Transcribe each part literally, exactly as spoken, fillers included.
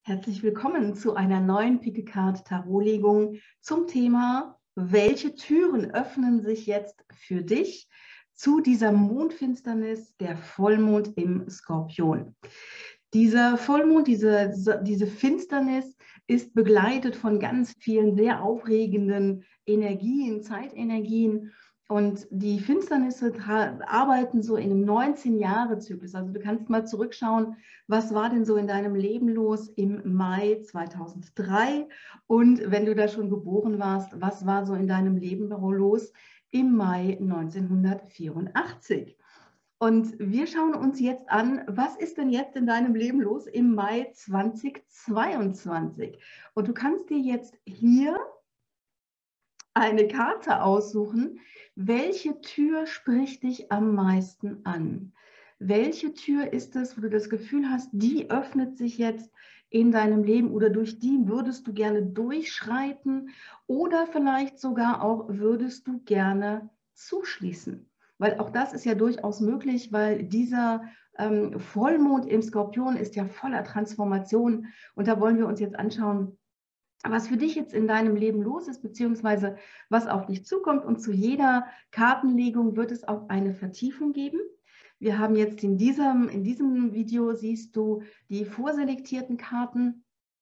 Herzlich willkommen zu einer neuen Pick a Card Tarotlegung zum Thema: Welche Türen öffnen sich jetzt für dich zu dieser Mondfinsternis, der Vollmond im Skorpion? Dieser Vollmond, diese, diese Finsternis ist begleitet von ganz vielen sehr aufregenden Energien, Zeitenergien. Und die Finsternisse arbeiten so in einem neunzehn-Jahre-Zyklus. Also du kannst mal zurückschauen, was war denn so in deinem Leben los im Mai zweitausenddrei? Und wenn du da schon geboren warst, was war so in deinem Leben los im Mai neunzehnhundertvierundachtzig? Und wir schauen uns jetzt an, was ist denn jetzt in deinem Leben los im Mai zweitausendzweiundzwanzig? Und du kannst dir jetzt hier eine Karte aussuchen. Welche Tür spricht dich am meisten an? Welche Tür ist es, wo du das Gefühl hast, die öffnet sich jetzt in deinem Leben oder durch die würdest du gerne durchschreiten oder vielleicht sogar auch würdest du gerne zuschließen? Weil auch das ist ja durchaus möglich, weil dieser ähm, Vollmond im Skorpion ist ja voller Transformation. Und da wollen wir uns jetzt anschauen, was für dich jetzt in deinem Leben los ist, beziehungsweise was auf dich zukommt. Und zu jeder Kartenlegung wird es auch eine Vertiefung geben. Wir haben jetzt in diesem, in diesem Video, siehst du die vorselektierten Karten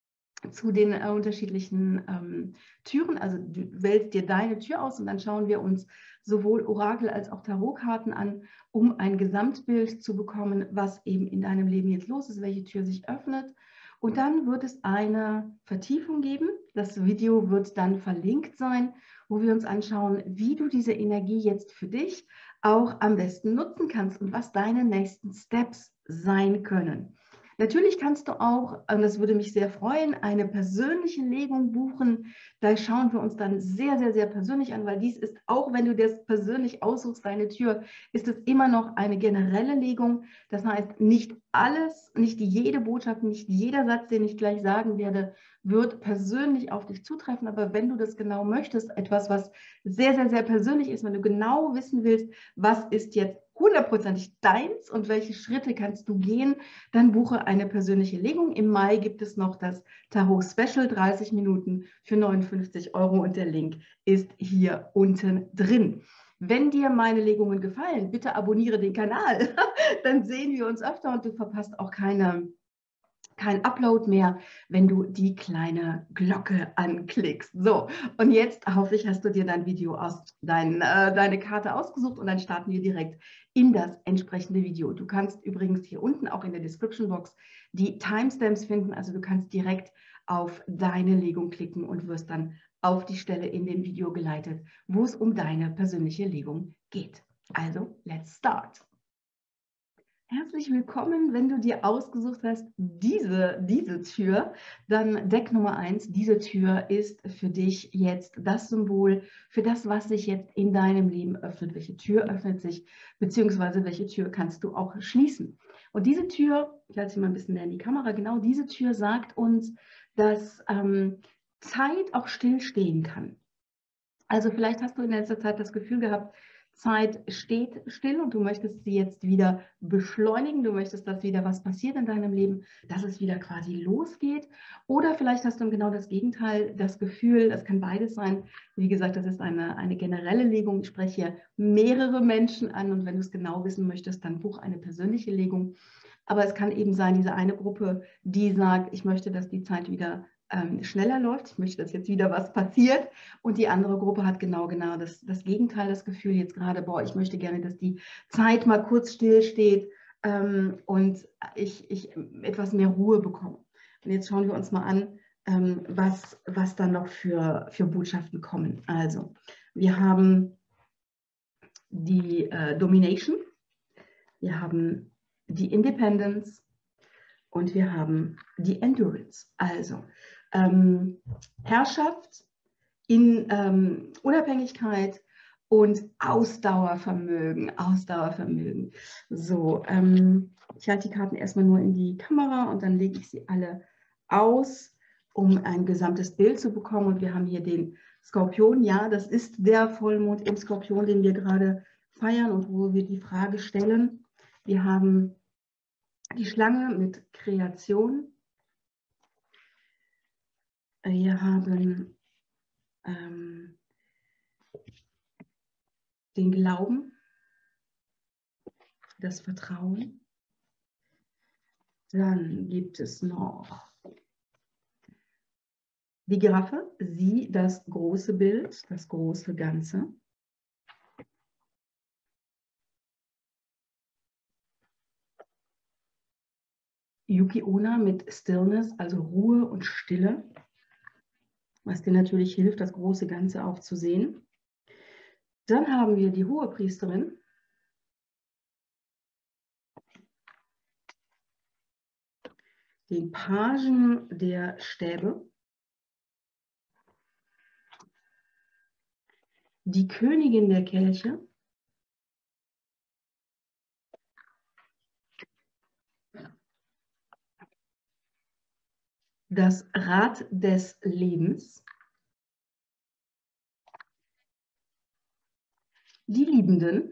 zu den äh, unterschiedlichen ähm, Türen. Also du wählst dir deine Tür aus und dann schauen wir uns sowohl Orakel als auch Tarotkarten an, um ein Gesamtbild zu bekommen, was eben in deinem Leben jetzt los ist, welche Tür sich öffnet. Und dann wird es eine Vertiefung geben. Das Video wird dann verlinkt sein, wo wir uns anschauen, wie du diese Energie jetzt für dich auch am besten nutzen kannst und was deine nächsten Steps sein können. Natürlich kannst du auch, und das würde mich sehr freuen, eine persönliche Legung buchen. Da schauen wir uns dann sehr, sehr, sehr persönlich an, weil dies ist, auch wenn du das persönlich aussuchst, deine Tür, ist es immer noch eine generelle Legung. Das heißt, nicht alles, nicht jede Botschaft, nicht jeder Satz, den ich gleich sagen werde, wird persönlich auf dich zutreffen. Aber wenn du das genau möchtest, etwas, was sehr, sehr, sehr persönlich ist, wenn du genau wissen willst, was ist jetzt hundertprozentig deins und welche Schritte kannst du gehen, dann buche eine persönliche Legung. Im Mai gibt es noch das Tarot Special, dreißig Minuten für neunundfünfzig Euro und der Link ist hier unten drin. Wenn dir meine Legungen gefallen, bitte abonniere den Kanal, dann sehen wir uns öfter und du verpasst auch keine kein Upload mehr, wenn du die kleine Glocke anklickst. So, und jetzt hoffe ich, hast du dir dein Video aus, dein, äh, deine Karte ausgesucht und dann starten wir direkt in das entsprechende Video. Du kannst übrigens hier unten auch in der Description Box die Timestamps finden, also du kannst direkt auf deine Legung klicken und wirst dann auf die Stelle in dem Video geleitet, wo es um deine persönliche Legung geht. Also, let's start. Herzlich willkommen, wenn du dir ausgesucht hast, diese, diese Tür, dann Deck Nummer eins, diese Tür ist für dich jetzt das Symbol für das, was sich jetzt in deinem Leben öffnet. Welche Tür öffnet sich, beziehungsweise welche Tür kannst du auch schließen? Und diese Tür, ich halte sie mal ein bisschen näher in die Kamera, genau diese Tür sagt uns, dass ähm, Zeit auch stillstehen kann. Also vielleicht hast du in letzter Zeit das Gefühl gehabt, Zeit steht still und du möchtest sie jetzt wieder beschleunigen, du möchtest, dass wieder was passiert in deinem Leben, dass es wieder quasi losgeht. Oder vielleicht hast du genau das Gegenteil, das Gefühl, das kann beides sein. Wie gesagt, das ist eine, eine generelle Legung. Ich spreche hier mehrere Menschen an und wenn du es genau wissen möchtest, dann buch eine persönliche Legung. Aber es kann eben sein, diese eine Gruppe, die sagt, ich möchte, dass die Zeit wieder ähm, schneller läuft, ich möchte, dass jetzt wieder was passiert. Und die andere Gruppe hat genau, genau das, das Gegenteil, das Gefühl jetzt gerade, boah, ich möchte gerne, dass die Zeit mal kurz stillsteht ähm, und ich, ich etwas mehr Ruhe bekomme. Und jetzt schauen wir uns mal an, ähm, was, was dann noch für, für Botschaften kommen. Also, wir haben die äh, Domination, wir haben die Independence und wir haben die Endurance. Also, ähm, Herrschaft, in ähm, Unabhängigkeit und Ausdauervermögen, Ausdauervermögen. So, ähm, ich halte die Karten erstmal nur in die Kamera und dann lege ich sie alle aus, um ein gesamtes Bild zu bekommen. Und wir haben hier den Skorpion. Ja, das ist der Vollmond im Skorpion, den wir gerade feiern und wo wir die Frage stellen. Wir haben die Schlange mit Kreation. Wir haben ähm, den Glauben, das Vertrauen. Dann gibt es noch die Giraffe, sie, das große Bild, das große Ganze. Yuki Onna mit Stillness, also Ruhe und Stille, was dir natürlich hilft, das große Ganze auch zu sehen. Dann haben wir die Hohepriesterin. Den Pagen der Stäbe. Die Königin der Kelche. Das Rad des Lebens. Die Liebenden.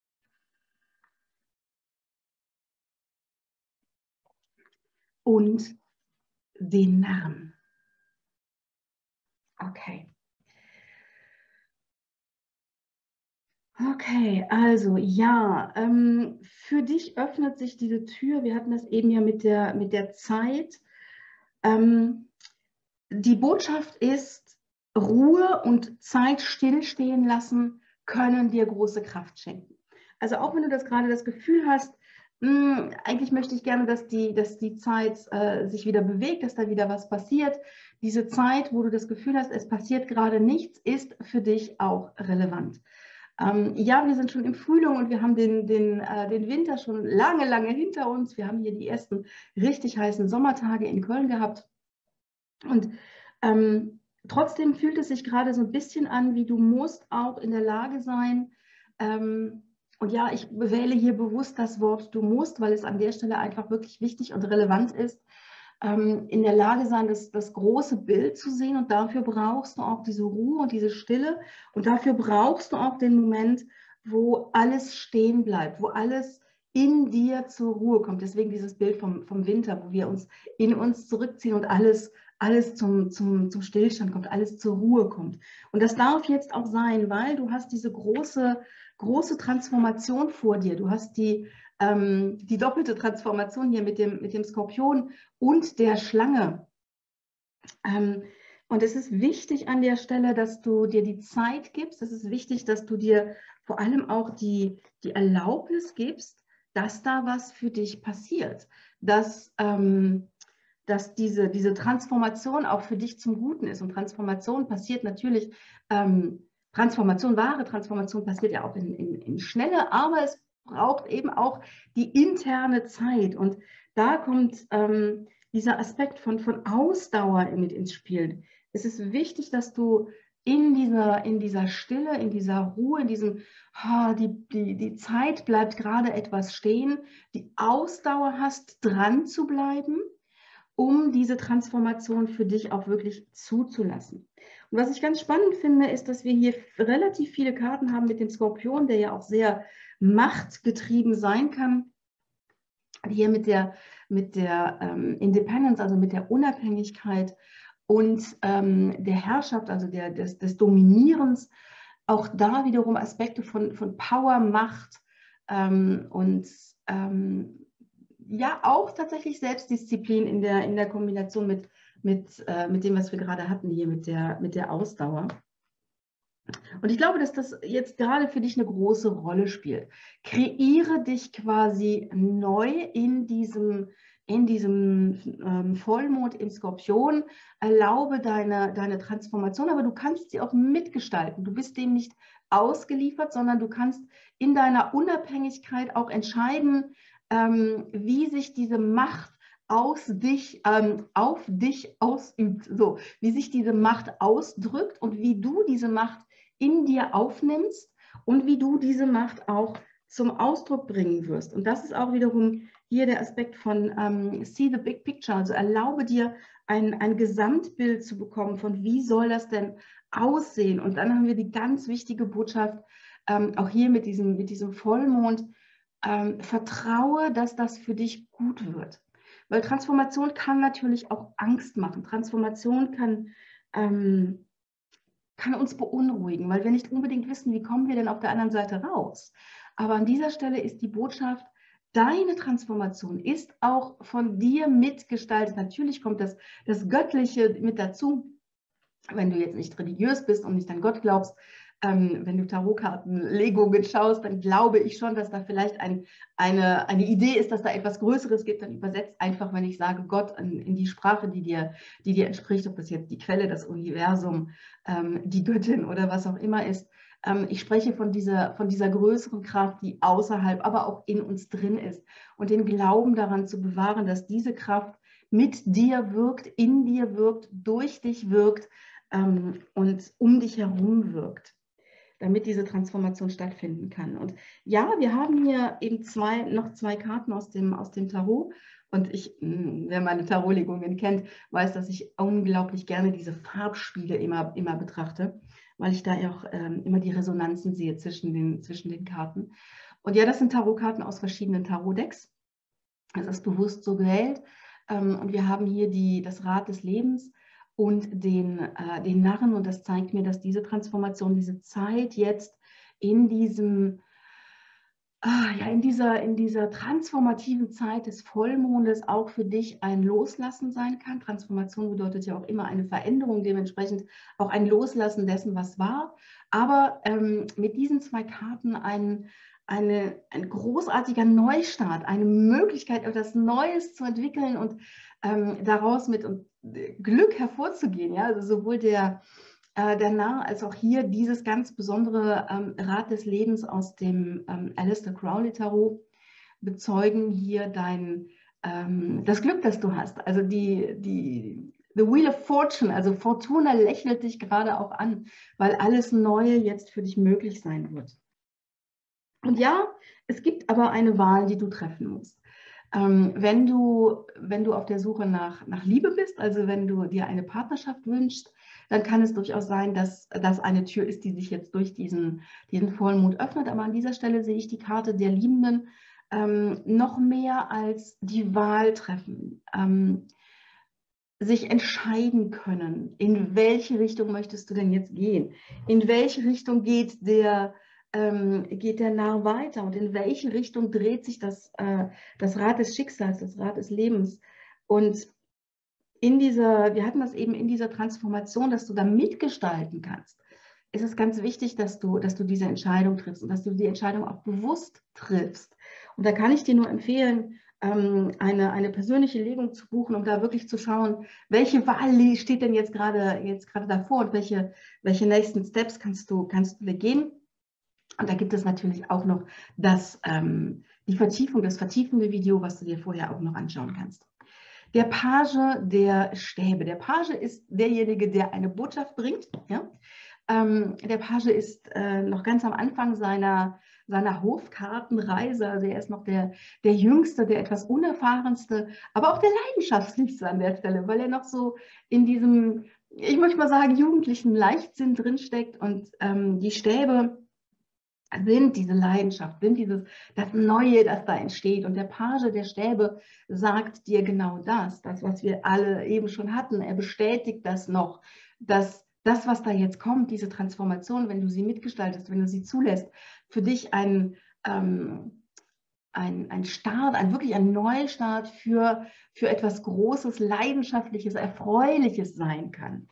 Und den Narren. Okay. Okay, also ja, ähm, für dich öffnet sich diese Tür. Wir hatten das eben ja mit der, mit der Zeit. Ähm, die Botschaft ist, Ruhe und Zeit stillstehen lassen können dir große Kraft schenken. Also auch wenn du das gerade das Gefühl hast, mh, eigentlich möchte ich gerne, dass die, dass die Zeit äh, sich wieder bewegt, dass da wieder was passiert. Diese Zeit, wo du das Gefühl hast, es passiert gerade nichts, ist für dich auch relevant. Ähm, ja, wir sind schon im Frühling und wir haben den, den, äh, den Winter schon lange, lange hinter uns. Wir haben hier die ersten richtig heißen Sommertage in Köln gehabt. Und ähm, trotzdem fühlt es sich gerade so ein bisschen an, wie du musst auch in der Lage sein. Ähm, und ja, ich wähle hier bewusst das Wort du musst, weil es an der Stelle einfach wirklich wichtig und relevant ist. Ähm, in der Lage sein, das, das große Bild zu sehen, und dafür brauchst du auch diese Ruhe und diese Stille, und dafür brauchst du auch den Moment, wo alles stehen bleibt, wo alles in dir zur Ruhe kommt. Deswegen dieses Bild vom, vom Winter, wo wir uns in uns zurückziehen und alles, alles zum, zum, zum Stillstand kommt, alles zur Ruhe kommt. Und das darf jetzt auch sein, weil du hast diese große, große Transformation vor dir. Du hast die Ähm, die doppelte Transformation hier mit dem, mit dem Skorpion und der Schlange. Ähm, und es ist wichtig an der Stelle, dass du dir die Zeit gibst. Es ist wichtig, dass du dir vor allem auch die, die Erlaubnis gibst, dass da was für dich passiert. Dass, ähm, dass diese, diese Transformation auch für dich zum Guten ist. Und Transformation passiert natürlich, ähm, Transformation, wahre Transformation passiert ja auch in, in, in Schnelle, aber es braucht eben auch die interne Zeit. Und da kommt ähm, dieser Aspekt von, von Ausdauer mit ins Spiel. Es ist wichtig, dass du in dieser, in dieser Stille, in dieser Ruhe, in diesem, oh, die, die, die Zeit bleibt gerade etwas stehen, die Ausdauer hast, dran zu bleiben, um diese Transformation für dich auch wirklich zuzulassen. Und was ich ganz spannend finde, ist, dass wir hier relativ viele Karten haben mit dem Skorpion, der ja auch sehr machtgetrieben sein kann. Hier mit der, mit der ähm, Independence, also mit der Unabhängigkeit und ähm, der Herrschaft, also der, des, des Dominierens, auch da wiederum Aspekte von, von Power, Macht ähm, und ähm, ja, auch tatsächlich Selbstdisziplin in der, in der Kombination mit, mit, äh, mit dem, was wir gerade hatten hier, mit der, mit der Ausdauer. Und ich glaube, dass das jetzt gerade für dich eine große Rolle spielt. Kreiere dich quasi neu in diesem, in diesem ähm, Vollmond im Skorpion. Erlaube deine, deine Transformation, aber du kannst sie auch mitgestalten. Du bist dem nicht ausgeliefert, sondern du kannst in deiner Unabhängigkeit auch entscheiden, ähm, wie sich diese Macht aus dich, ähm, auf dich ausübt, so wie sich diese Macht ausdrückt und wie du diese Macht in dir aufnimmst und wie du diese Macht auch zum Ausdruck bringen wirst. Und das ist auch wiederum hier der Aspekt von ähm, See the Big Picture, also erlaube dir ein, ein Gesamtbild zu bekommen von wie soll das denn aussehen. Und dann haben wir die ganz wichtige Botschaft, ähm, auch hier mit diesem, mit diesem Vollmond, ähm, vertraue, dass das für dich gut wird. Weil Transformation kann natürlich auch Angst machen. Transformation kann ähm, kann uns beunruhigen, weil wir nicht unbedingt wissen, wie kommen wir denn auf der anderen Seite raus. Aber an dieser Stelle ist die Botschaft, deine Transformation ist auch von dir mitgestaltet. Natürlich kommt das, das Göttliche mit dazu, wenn du jetzt nicht religiös bist und nicht an Gott glaubst. Ähm, wenn du Tarotkartenlegungen schaust, dann glaube ich schon, dass da vielleicht ein, eine, eine Idee ist, dass da etwas Größeres gibt. Dann übersetzt einfach, wenn ich sage Gott, in, in die Sprache, die dir, die dir entspricht, ob das jetzt die Quelle, das Universum, ähm, die Göttin oder was auch immer ist. Ähm, ich spreche von dieser, von dieser größeren Kraft, die außerhalb, aber auch in uns drin ist. Und den Glauben daran zu bewahren, dass diese Kraft mit dir wirkt, in dir wirkt, durch dich wirkt, ähm, und um dich herum wirkt, damit diese Transformation stattfinden kann. Und ja, wir haben hier eben zwei, noch zwei Karten aus dem, aus dem Tarot. Und ich, wer meine Tarotlegungen kennt, weiß, dass ich unglaublich gerne diese Farbspiele immer, immer betrachte, weil ich da auch ähm, immer die Resonanzen sehe zwischen den, zwischen den Karten. Und ja, das sind Tarotkarten aus verschiedenen Tarotdecks. Das ist bewusst so gewählt. Ähm, und wir haben hier die, das Rad des Lebens und den, äh, den Narren. Und das zeigt mir, dass diese Transformation, diese Zeit jetzt in diesem, ah, ja, in dieser, in dieser transformativen Zeit des Vollmondes auch für dich ein Loslassen sein kann. Transformation bedeutet ja auch immer eine Veränderung, dementsprechend auch ein Loslassen dessen, was war. Aber ähm, mit diesen zwei Karten ein, eine, ein großartiger Neustart, eine Möglichkeit, etwas Neues zu entwickeln und ähm, daraus mit Glück hervorzugehen. Ja? Also sowohl der, äh, der Narr als auch hier dieses ganz besondere ähm, Rad des Lebens aus dem ähm, Aleister Crowley Tarot bezeugen hier dein, ähm, das Glück, das du hast. Also die, die The Wheel of Fortune, also Fortuna lächelt dich gerade auch an, weil alles Neue jetzt für dich möglich sein wird. Und ja, es gibt aber eine Wahl, die du treffen musst. Ähm, wenn du, wenn du auf der Suche nach, nach Liebe bist, also wenn du dir eine Partnerschaft wünschst, dann kann es durchaus sein, dass das eine Tür ist, die sich jetzt durch diesen, diesen Vollmond öffnet. Aber an dieser Stelle sehe ich die Karte der Liebenden ähm, noch mehr als die Wahl treffen. Ähm, sich entscheiden können, in welche Richtung möchtest du denn jetzt gehen? In welche Richtung geht der, ähm, geht der Narr weiter und in welche Richtung dreht sich das, äh, das Rad des Schicksals, das Rad des Lebens? Und in dieser, wir hatten das eben in dieser Transformation, dass du da mitgestalten kannst, ist es ganz wichtig, dass du, dass du diese Entscheidung triffst und dass du die Entscheidung auch bewusst triffst. Und da kann ich dir nur empfehlen, eine, eine persönliche Legung zu buchen, um da wirklich zu schauen, welche Wahl steht denn jetzt gerade jetzt gerade davor und welche, welche nächsten Steps kannst du, kannst du gehen. Und da gibt es natürlich auch noch das, ähm, die Vertiefung, das vertiefende Video, was du dir vorher auch noch anschauen kannst. Der Page der Stäbe. Der Page ist derjenige, der eine Botschaft bringt. Ja? Ähm, der Page ist äh, noch ganz am Anfang seiner, seiner Hofkartenreise. Also er ist noch der, der Jüngste, der etwas Unerfahrenste, aber auch der Leidenschaftlichste an der Stelle, weil er noch so in diesem, ich möchte mal sagen, jugendlichen Leichtsinn drinsteckt. Und ähm, die Stäbe sind diese Leidenschaft, sind dieses, das Neue, das da entsteht. Und der Page der Stäbe sagt dir genau das, das, was wir alle eben schon hatten. Er bestätigt das noch, dass das, was da jetzt kommt, diese Transformation, wenn du sie mitgestaltest, wenn du sie zulässt, für dich ein, ähm, ein, ein Start, ein wirklich ein Neustart für, für etwas Großes, Leidenschaftliches, Erfreuliches sein kann.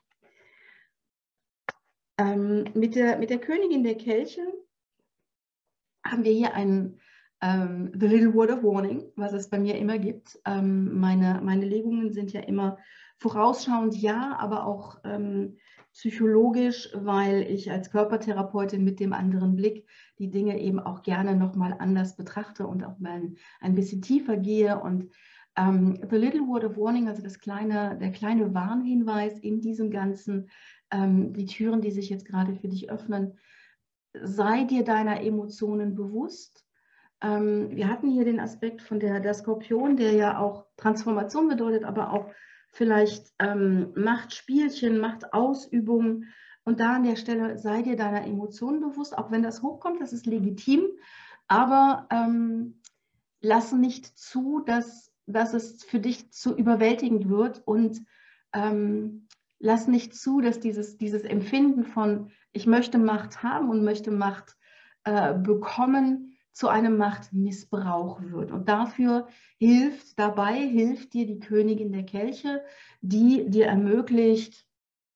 Ähm, mit, der, mit der Königin der Kelche haben wir hier ein ähm, The Little Word of Warning, was es bei mir immer gibt. Ähm, meine, meine Legungen sind ja immer vorausschauend, ja, aber auch ähm, psychologisch, weil ich als Körpertherapeutin mit dem anderen Blick die Dinge eben auch gerne nochmal anders betrachte und auch mal ein, ein bisschen tiefer gehe. Und ähm, The Little Word of Warning, also das kleine, der kleine Warnhinweis in diesem Ganzen, ähm, die Türen, die sich jetzt gerade für dich öffnen, sei dir deiner Emotionen bewusst. Ähm, wir hatten hier den Aspekt von der, der Skorpion, der ja auch Transformation bedeutet, aber auch vielleicht ähm, Machtspielchen, Machtausübung. Und da an der Stelle sei dir deiner Emotionen bewusst, auch wenn das hochkommt, das ist legitim, aber ähm, lass nicht zu, dass, dass es für dich zu überwältigend wird und ähm, lass nicht zu, dass dieses, dieses Empfinden von, ich möchte Macht haben und möchte Macht äh, bekommen, zu einem Machtmissbrauch wird. Und dafür hilft, dabei hilft dir die Königin der Kelche, die dir ermöglicht,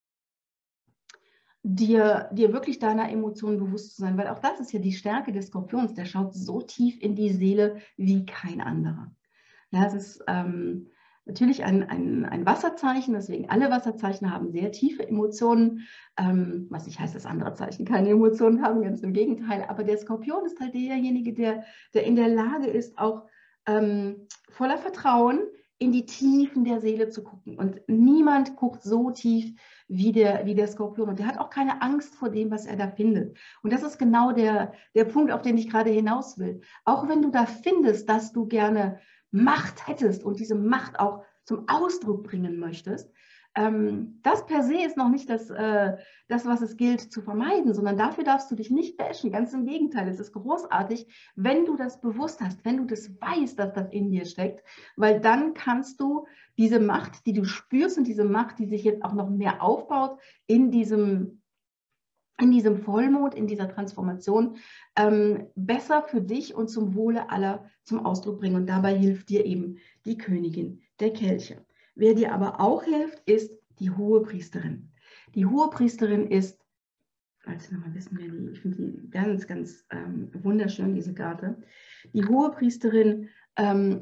dir, dir wirklich deiner Emotionen bewusst zu sein. Weil auch das ist ja die Stärke des Skorpions, der schaut so tief in die Seele wie kein anderer. Ja, es ist ähm, natürlich ein, ein, ein Wasserzeichen, deswegen alle Wasserzeichen haben sehr tiefe Emotionen, ähm, was nicht heißt, dass andere Zeichen keine Emotionen haben, ganz im Gegenteil, aber der Skorpion ist halt derjenige, der, der in der Lage ist, auch ähm, voller Vertrauen in die Tiefen der Seele zu gucken. Und niemand guckt so tief wie der, wie der Skorpion. Und der hat auch keine Angst vor dem, was er da findet. Und das ist genau der, der Punkt, auf den ich gerade hinaus will. Auch wenn du da findest, dass du gerne Macht hättest und diese Macht auch zum Ausdruck bringen möchtest, ähm, das per se ist noch nicht das, äh, das, was es gilt zu vermeiden, sondern dafür darfst du dich nicht bashen. Ganz im Gegenteil, es ist großartig, wenn du das bewusst hast, wenn du das weißt, dass das in dir steckt, weil dann kannst du diese Macht, die du spürst und diese Macht, die sich jetzt auch noch mehr aufbaut in diesem in diesem Vollmond, in dieser Transformation, ähm, besser für dich und zum Wohle aller zum Ausdruck bringen. Und dabei hilft dir eben die Königin der Kelche. Wer dir aber auch hilft, ist die Hohepriesterin. Die Hohepriesterin ist, als wir mal wissen, wer die, ich finde die ganz, ganz ähm, wunderschön, diese Karte. Die Hohepriesterin ähm,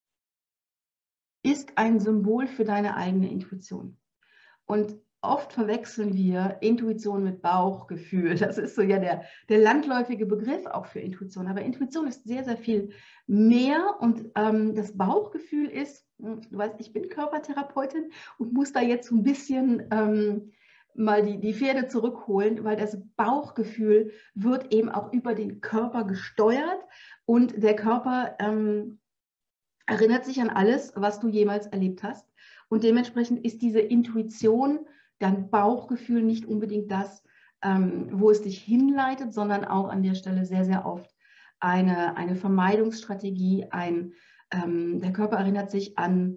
ist ein Symbol für deine eigene Intuition. Und oft verwechseln wir Intuition mit Bauchgefühl. Das ist so ja der, der landläufige Begriff auch für Intuition. Aber Intuition ist sehr, sehr viel mehr. Und ähm, das Bauchgefühl ist, du weißt, ich bin Körpertherapeutin und muss da jetzt so ein bisschen ähm, mal die, die Pferde zurückholen, weil das Bauchgefühl wird eben auch über den Körper gesteuert. Und der Körper ähm, erinnert sich an alles, was du jemals erlebt hast. Und dementsprechend ist diese Intuition, dein Bauchgefühl nicht unbedingt das, ähm, wo es dich hinleitet, sondern auch an der Stelle sehr, sehr oft eine, eine Vermeidungsstrategie. Ein, ähm, der Körper erinnert sich an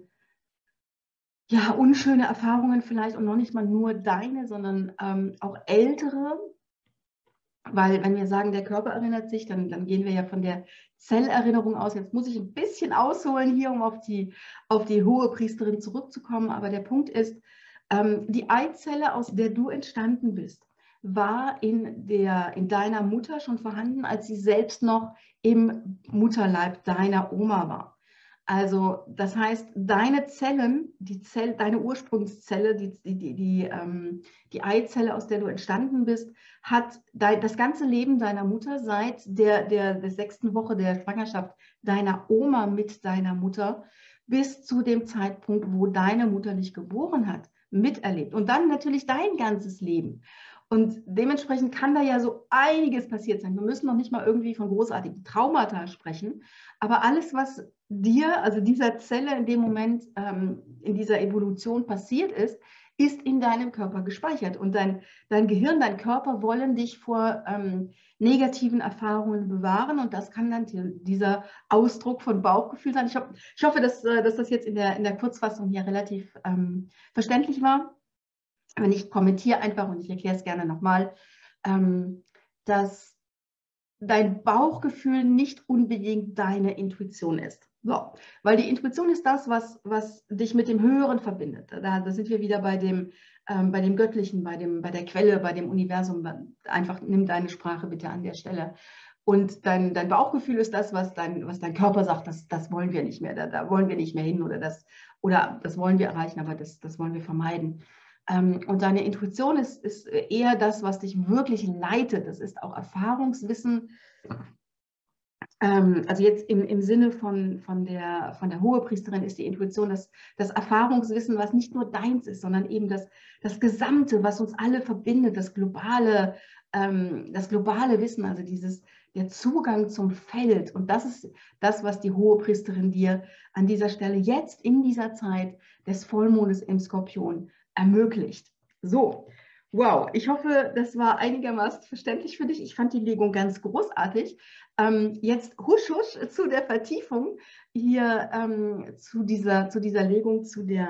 ja, unschöne Erfahrungen vielleicht und noch nicht mal nur deine, sondern ähm, auch ältere. Weil wenn wir sagen, der Körper erinnert sich, dann, dann gehen wir ja von der Zellerinnerung aus. Jetzt muss ich ein bisschen ausholen hier, um auf die, auf die Hohepriesterin zurückzukommen. Aber der Punkt ist, ähm, die Eizelle, aus der du entstanden bist, war in, der, in deiner Mutter schon vorhanden, als sie selbst noch im Mutterleib deiner Oma war. Also das heißt, deine Zellen, die Zell, deine Ursprungszelle, die, die, die, ähm, die Eizelle, aus der du entstanden bist, hat das ganze Leben deiner Mutter seit der, der, der sechsten Woche der Schwangerschaft deiner Oma mit deiner Mutter bis zu dem Zeitpunkt, wo deine Mutter dich geboren hat, miterlebt. Und dann natürlich dein ganzes Leben. Und dementsprechend kann da ja so einiges passiert sein. Wir müssen noch nicht mal irgendwie von großartigen Traumata sprechen, aber alles, was dir, also dieser Zelle in dem Moment, ähm, in dieser Evolution passiert ist, ist in deinem Körper gespeichert. Und dein, dein Gehirn, dein Körper wollen dich vor ähm, negativen Erfahrungen bewahren. Und das kann dann dieser Ausdruck von Bauchgefühl sein. Ich, ho ich hoffe, dass, dass das jetzt in der, in der Kurzfassung hier relativ ähm, verständlich war. Wenn ich kommentiere einfach und ich erkläre es gerne nochmal, ähm, dass dein Bauchgefühl nicht unbedingt deine Intuition ist. So, weil die Intuition ist das, was, was dich mit dem Höheren verbindet. Da, da sind wir wieder bei dem, ähm, bei dem Göttlichen, bei, dem, bei der Quelle, bei dem Universum. Einfach nimm deine Sprache bitte an der Stelle. Und dein, dein Bauchgefühl ist das, was dein, was dein Körper sagt, das, das wollen wir nicht mehr, da, da wollen wir nicht mehr hin oder das, oder das wollen wir erreichen, aber das, das wollen wir vermeiden. Und deine Intuition ist, ist eher das, was dich wirklich leitet. Das ist auch Erfahrungswissen. Also jetzt im, im Sinne von, von, der, von der Hohepriesterin ist die Intuition das, das Erfahrungswissen, was nicht nur deins ist, sondern eben das, das Gesamte, was uns alle verbindet, das globale, ähm, das globale Wissen, also dieses, der Zugang zum Feld. Und das ist das, was die Hohepriesterin dir an dieser Stelle jetzt in dieser Zeit des Vollmondes im Skorpion ermöglicht. So, wow, ich hoffe, das war einigermaßen verständlich für dich. Ich fand die Legung ganz großartig. Ähm, jetzt husch, husch zu der Vertiefung hier, ähm, zu, dieser, zu dieser Legung, zu der,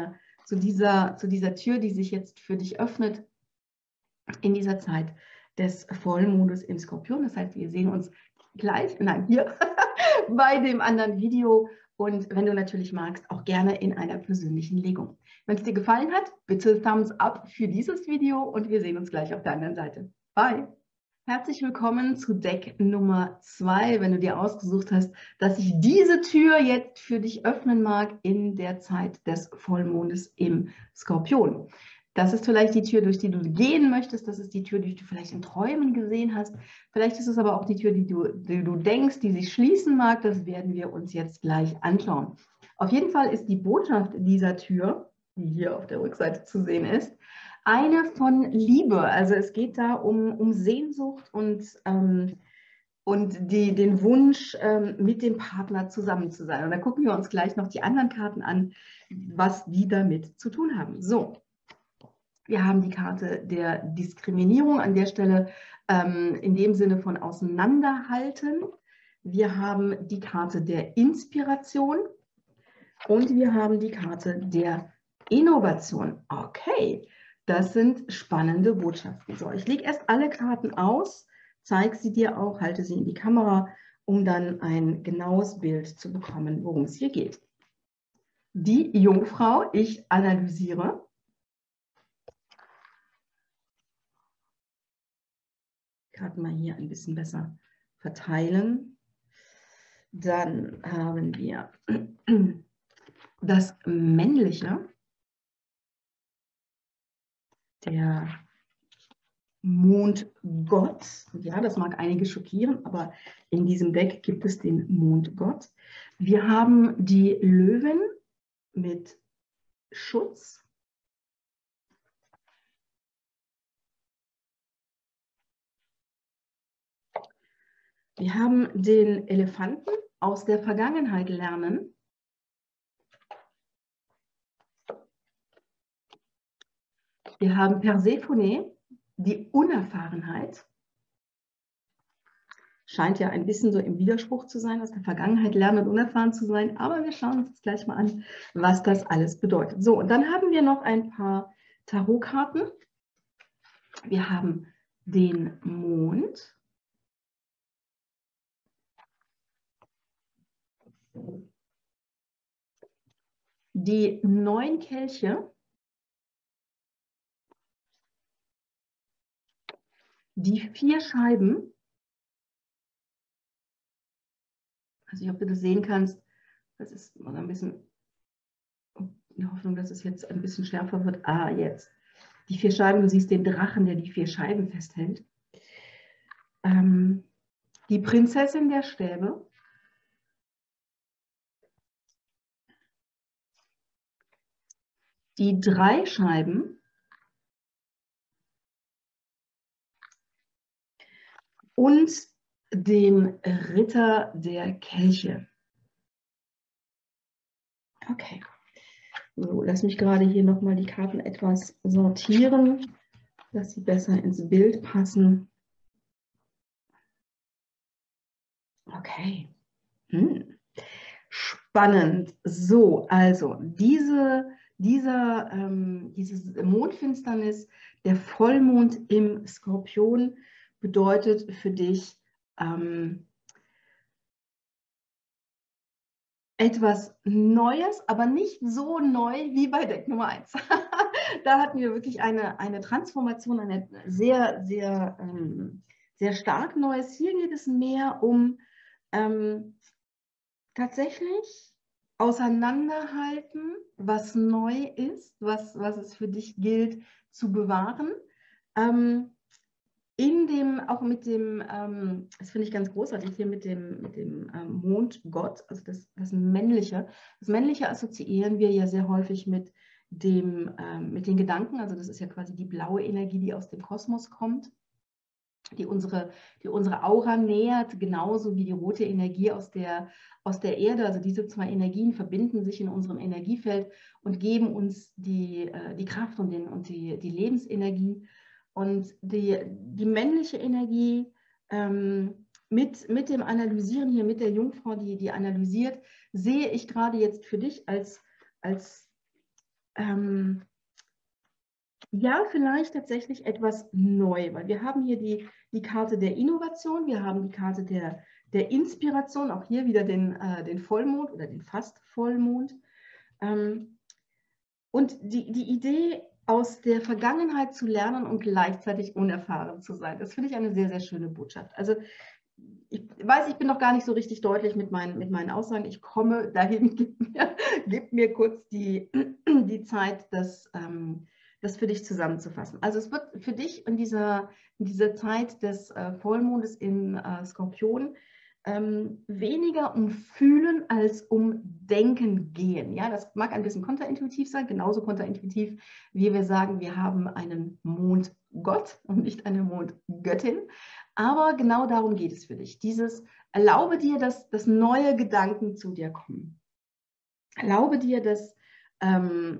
zu dieser, zu dieser Tür, die sich jetzt für dich öffnet in dieser Zeit des Vollmondes im Skorpion. Das heißt, wir sehen uns gleich, nein, hier bei dem anderen Video. Und wenn du natürlich magst, auch gerne in einer persönlichen Legung. Wenn es dir gefallen hat, bitte Thumbs up für dieses Video und wir sehen uns gleich auf der anderen Seite. Bye! Herzlich willkommen zu Deck Nummer zwei, wenn du dir ausgesucht hast, dass ich diese Tür jetzt für dich öffnen mag in der Zeit des Vollmondes im Skorpion. Das ist vielleicht die Tür, durch die du gehen möchtest. Das ist die Tür, die du vielleicht in Träumen gesehen hast. Vielleicht ist es aber auch die Tür, die du, die du denkst, die sich schließen mag. Das werden wir uns jetzt gleich anschauen. Auf jeden Fall ist die Botschaft dieser Tür, die hier auf der Rückseite zu sehen ist, eine von Liebe. Also es geht da um, um Sehnsucht und, ähm, und die, den Wunsch, ähm, mit dem Partner zusammen zu sein. Und da gucken wir uns gleich noch die anderen Karten an, was die damit zu tun haben. So, wir haben die Karte der Diskriminierung an der Stelle, ähm, in dem Sinne von Auseinanderhalten. Wir haben die Karte der Inspiration und wir haben die Karte der Innovation. Okay. Das sind spannende Botschaften. So, ich lege erst alle Karten aus, zeige sie dir auch, halte sie in die Kamera, um dann ein genaues Bild zu bekommen, worum es hier geht. Die Jungfrau, ich analysiere. Karten mal hier ein bisschen besser verteilen. Dann haben wir das Männliche. Der Mondgott, ja, das mag einige schockieren, aber in diesem Deck gibt es den Mondgott. Wir haben die Löwen mit Schutz. Wir haben den Elefanten aus der Vergangenheit lernen. Wir haben Persephone, die Unerfahrenheit. Scheint ja ein bisschen so im Widerspruch zu sein, aus der Vergangenheit lernen und unerfahren zu sein. Aber wir schauen uns jetzt gleich mal an, was das alles bedeutet. So, und dann haben wir noch ein paar Tarotkarten. Wir haben den Mond. Die neun Kelche. Die vier Scheiben, also ich hoffe, du das sehen kannst, das ist mal ein bisschen, in der Hoffnung, dass es jetzt ein bisschen schärfer wird. Ah, jetzt. Die vier Scheiben, du siehst den Drachen, der die vier Scheiben festhält. Ähm, die Prinzessin der Stäbe. Die drei Scheiben. Und den Ritter der Kelche. Okay. So, lass mich gerade hier nochmal die Karten etwas sortieren, dass sie besser ins Bild passen. Okay. Hm. Spannend. So, also diese, dieser, ähm, diese Mondfinsternis, der Vollmond im Skorpion, bedeutet für dich ähm, etwas Neues, aber nicht so neu wie bei Deck Nummer eins. Da hatten wir wirklich eine, eine Transformation, eine sehr, sehr, ähm, sehr stark Neues. Hier geht es mehr um ähm, tatsächlich auseinanderhalten, was neu ist, was, was es für dich gilt zu bewahren. Ähm, In dem, auch mit dem, ähm, das finde ich ganz großartig, hier mit dem, mit dem ähm, Mondgott, also das, das Männliche. Das Männliche assoziieren wir ja sehr häufig mit, dem, ähm, mit den Gedanken, also das ist ja quasi die blaue Energie, die aus dem Kosmos kommt, die unsere, die unsere Aura nähert, genauso wie die rote Energie aus der, aus der Erde. Also diese zwei Energien verbinden sich in unserem Energiefeld und geben uns die, äh, die Kraft und, den, und die, die Lebensenergie. Und die, die männliche Energie ähm, mit, mit dem Analysieren hier, mit der Jungfrau, die, die analysiert, sehe ich gerade jetzt für dich als, als ähm, ja, vielleicht tatsächlich etwas neu, weil wir haben hier die, die Karte der Innovation, wir haben die Karte der, der Inspiration, auch hier wieder den, äh, den Vollmond oder den fast Vollmond. Ähm, und die, die Idee, aus der Vergangenheit zu lernen und gleichzeitig unerfahren zu sein, das finde ich eine sehr, sehr schöne Botschaft. Also ich weiß, ich bin noch gar nicht so richtig deutlich mit meinen, mit meinen Aussagen. Ich komme dahin, gib mir, gib mir kurz die, die Zeit, das, ähm, das für dich zusammenzufassen. Also es wird für dich in dieser, in dieser Zeit des äh, Vollmondes in äh, Skorpion ähm, weniger um Fühlen als um Denken gehen. Ja, das mag ein bisschen kontraintuitiv sein, genauso kontraintuitiv, wie wir sagen, wir haben einen Mondgott und nicht eine Mondgöttin. Aber genau darum geht es für dich. Dieses, erlaube dir, dass, dass neue Gedanken zu dir kommen. Erlaube dir, dass, ähm,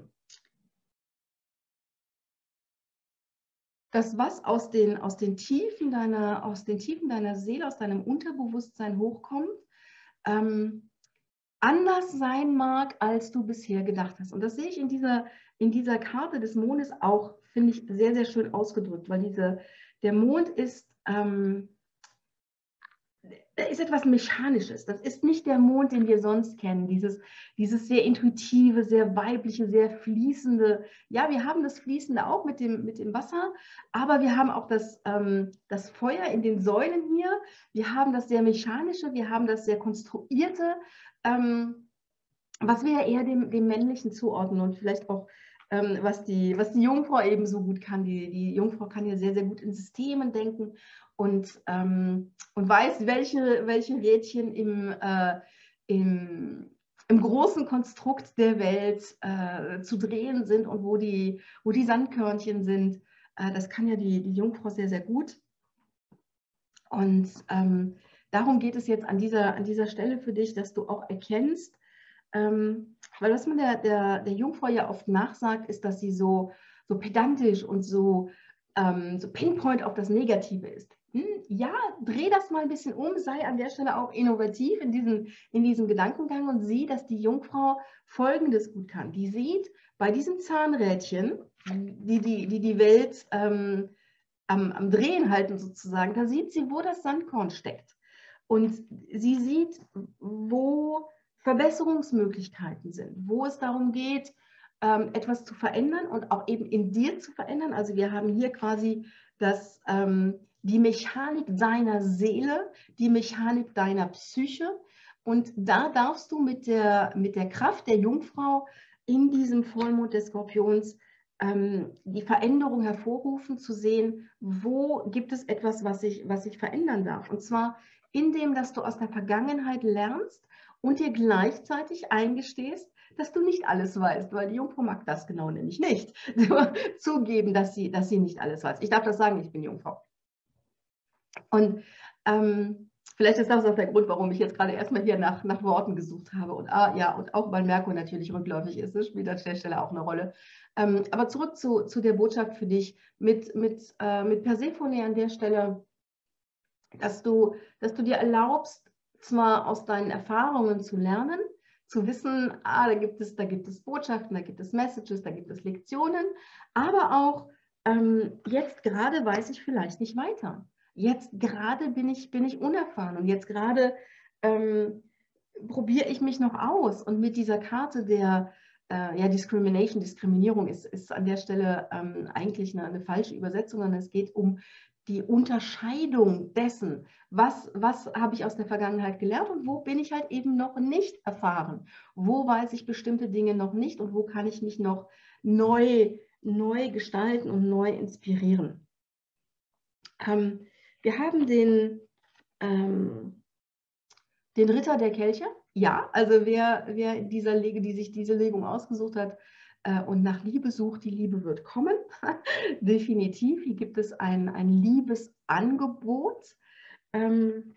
dass was aus den, aus, den Tiefen deiner, aus den Tiefen deiner Seele, aus deinem Unterbewusstsein hochkommt, ähm, anders sein mag, als du bisher gedacht hast. Und das sehe ich in dieser, in dieser Karte des Mondes auch, finde ich, sehr, sehr schön ausgedrückt, weil diese, der Mond ist... Ähm, Da ist etwas Mechanisches. Das ist nicht der Mond, den wir sonst kennen. Dieses, dieses sehr intuitive, sehr weibliche, sehr fließende. Ja, wir haben das Fließende auch mit dem, mit dem Wasser, aber wir haben auch das, ähm, das Feuer in den Säulen hier. Wir haben das sehr Mechanische, wir haben das sehr Konstruierte, ähm, was wir ja eher dem, dem Männlichen zuordnen und vielleicht auch ähm, was, die, was die Jungfrau eben so gut kann. Die, die Jungfrau kann ja sehr, sehr gut in Systemen denken und, ähm, und weiß, welche, welche Rädchen im, äh, im, im großen Konstrukt der Welt äh, zu drehen sind und wo die, wo die Sandkörnchen sind. Äh, das kann ja die, die Jungfrau sehr, sehr gut. Und ähm, darum geht es jetzt an dieser, an dieser Stelle für dich, dass du auch erkennst, ähm, weil was man der, der, der Jungfrau ja oft nachsagt, ist, dass sie so, so pedantisch und so, ähm, so pinpoint auf das Negative ist. Hm, ja, dreh das mal ein bisschen um, sei an der Stelle auch innovativ in diesem, in diesem Gedankengang und sieh, dass die Jungfrau Folgendes gut kann. Die sieht bei diesem Zahnrädchen, die die, die, die Welt ähm, am, am Drehen halten sozusagen, da sieht sie, wo das Sandkorn steckt. Und sie sieht, wo Verbesserungsmöglichkeiten sind, wo es darum geht, ähm, etwas zu verändern und auch eben in dir zu verändern. Also wir haben hier quasi das, ähm, die Mechanik deiner Seele, die Mechanik deiner Psyche. Und da darfst du mit der, mit der Kraft der Jungfrau in diesem Vollmond des Skorpions ähm, die Veränderung hervorrufen, zu sehen, wo gibt es etwas, was ich, was ich verändern darf. Und zwar indem, dass du aus der Vergangenheit lernst und dir gleichzeitig eingestehst, dass du nicht alles weißt, weil die Jungfrau mag das genau nämlich nicht. Zugeben, dass sie, dass sie nicht alles weiß. Ich darf das sagen, ich bin Jungfrau. Und ähm, vielleicht ist das auch der Grund, warum ich jetzt gerade erstmal hier nach, nach Worten gesucht habe. Und ah, ja, und auch weil Merkur natürlich rückläufig ist, das spielt an der Stelle auch eine Rolle. Ähm, aber zurück zu, zu der Botschaft für dich mit, mit, äh, mit Persephone an der Stelle, dass du, dass du dir erlaubst, zwar aus deinen Erfahrungen zu lernen, zu wissen, ah, da gibt es, da gibt es Botschaften, da gibt es Messages, da gibt es Lektionen, aber auch ähm, jetzt gerade weiß ich vielleicht nicht weiter. Jetzt gerade bin ich, bin ich unerfahren und jetzt gerade ähm, probiere ich mich noch aus. Und mit dieser Karte der äh, ja, Discrimination, Diskriminierung ist, ist an der Stelle ähm, eigentlich eine, eine falsche Übersetzung, sondern es geht um die Unterscheidung dessen, was, was habe ich aus der Vergangenheit gelernt und wo bin ich halt eben noch nicht erfahren. Wo weiß ich bestimmte Dinge noch nicht und wo kann ich mich noch neu, neu gestalten und neu inspirieren. Ähm, wir haben den, ähm, den Ritter der Kelche. Ja, also wer, wer in dieser Lege, die sich diese Legung ausgesucht hat, äh, und nach Liebe sucht, die Liebe wird kommen. Definitiv. Hier gibt es ein, ein Liebesangebot. Ähm,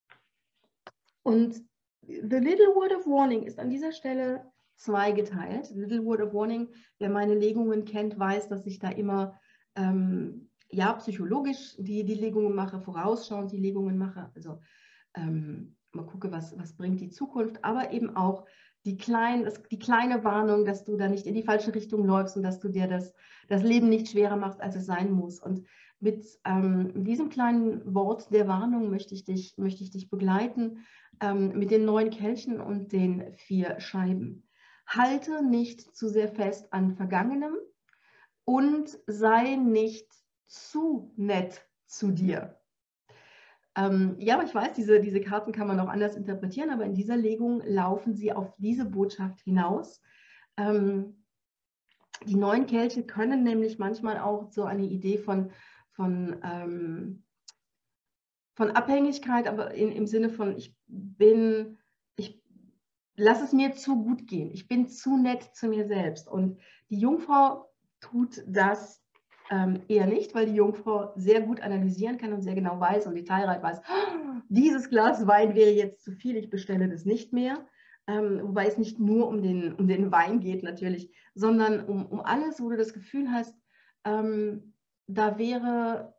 und The Little Word of Warning ist an dieser Stelle zweigeteilt. The Little Word of Warning, wer meine Legungen kennt, weiß, dass ich da immer ähm, ja, psychologisch die, die Legungen mache, vorausschauend die Legungen mache. Also ähm, mal gucke, was, was bringt die Zukunft, aber eben auch die, klein, das, die kleine Warnung, dass du da nicht in die falsche Richtung läufst und dass du dir das, das Leben nicht schwerer machst, als es sein muss. Und mit ähm, diesem kleinen Wort der Warnung möchte ich dich, möchte ich dich begleiten, ähm, mit den neun Kelchen und den vier Scheiben. Halte nicht zu sehr fest an Vergangenem und sei nicht zu nett zu dir. Ähm, ja, aber ich weiß, diese, diese Karten kann man auch anders interpretieren, aber in dieser Legung laufen sie auf diese Botschaft hinaus. Ähm, die neun Kelche können nämlich manchmal auch so eine Idee von, von, ähm, von Abhängigkeit, aber in, im Sinne von, ich bin, ich lass es mir zu gut gehen, ich bin zu nett zu mir selbst. Und die Jungfrau tut das ähm, eher nicht, weil die Jungfrau sehr gut analysieren kann und sehr genau weiß und detailreich weiß, oh, dieses Glas Wein wäre jetzt zu viel, ich bestelle das nicht mehr. Ähm, wobei es nicht nur um den, um den Wein geht natürlich, sondern um, um alles, wo du das Gefühl hast, ähm, da, wäre,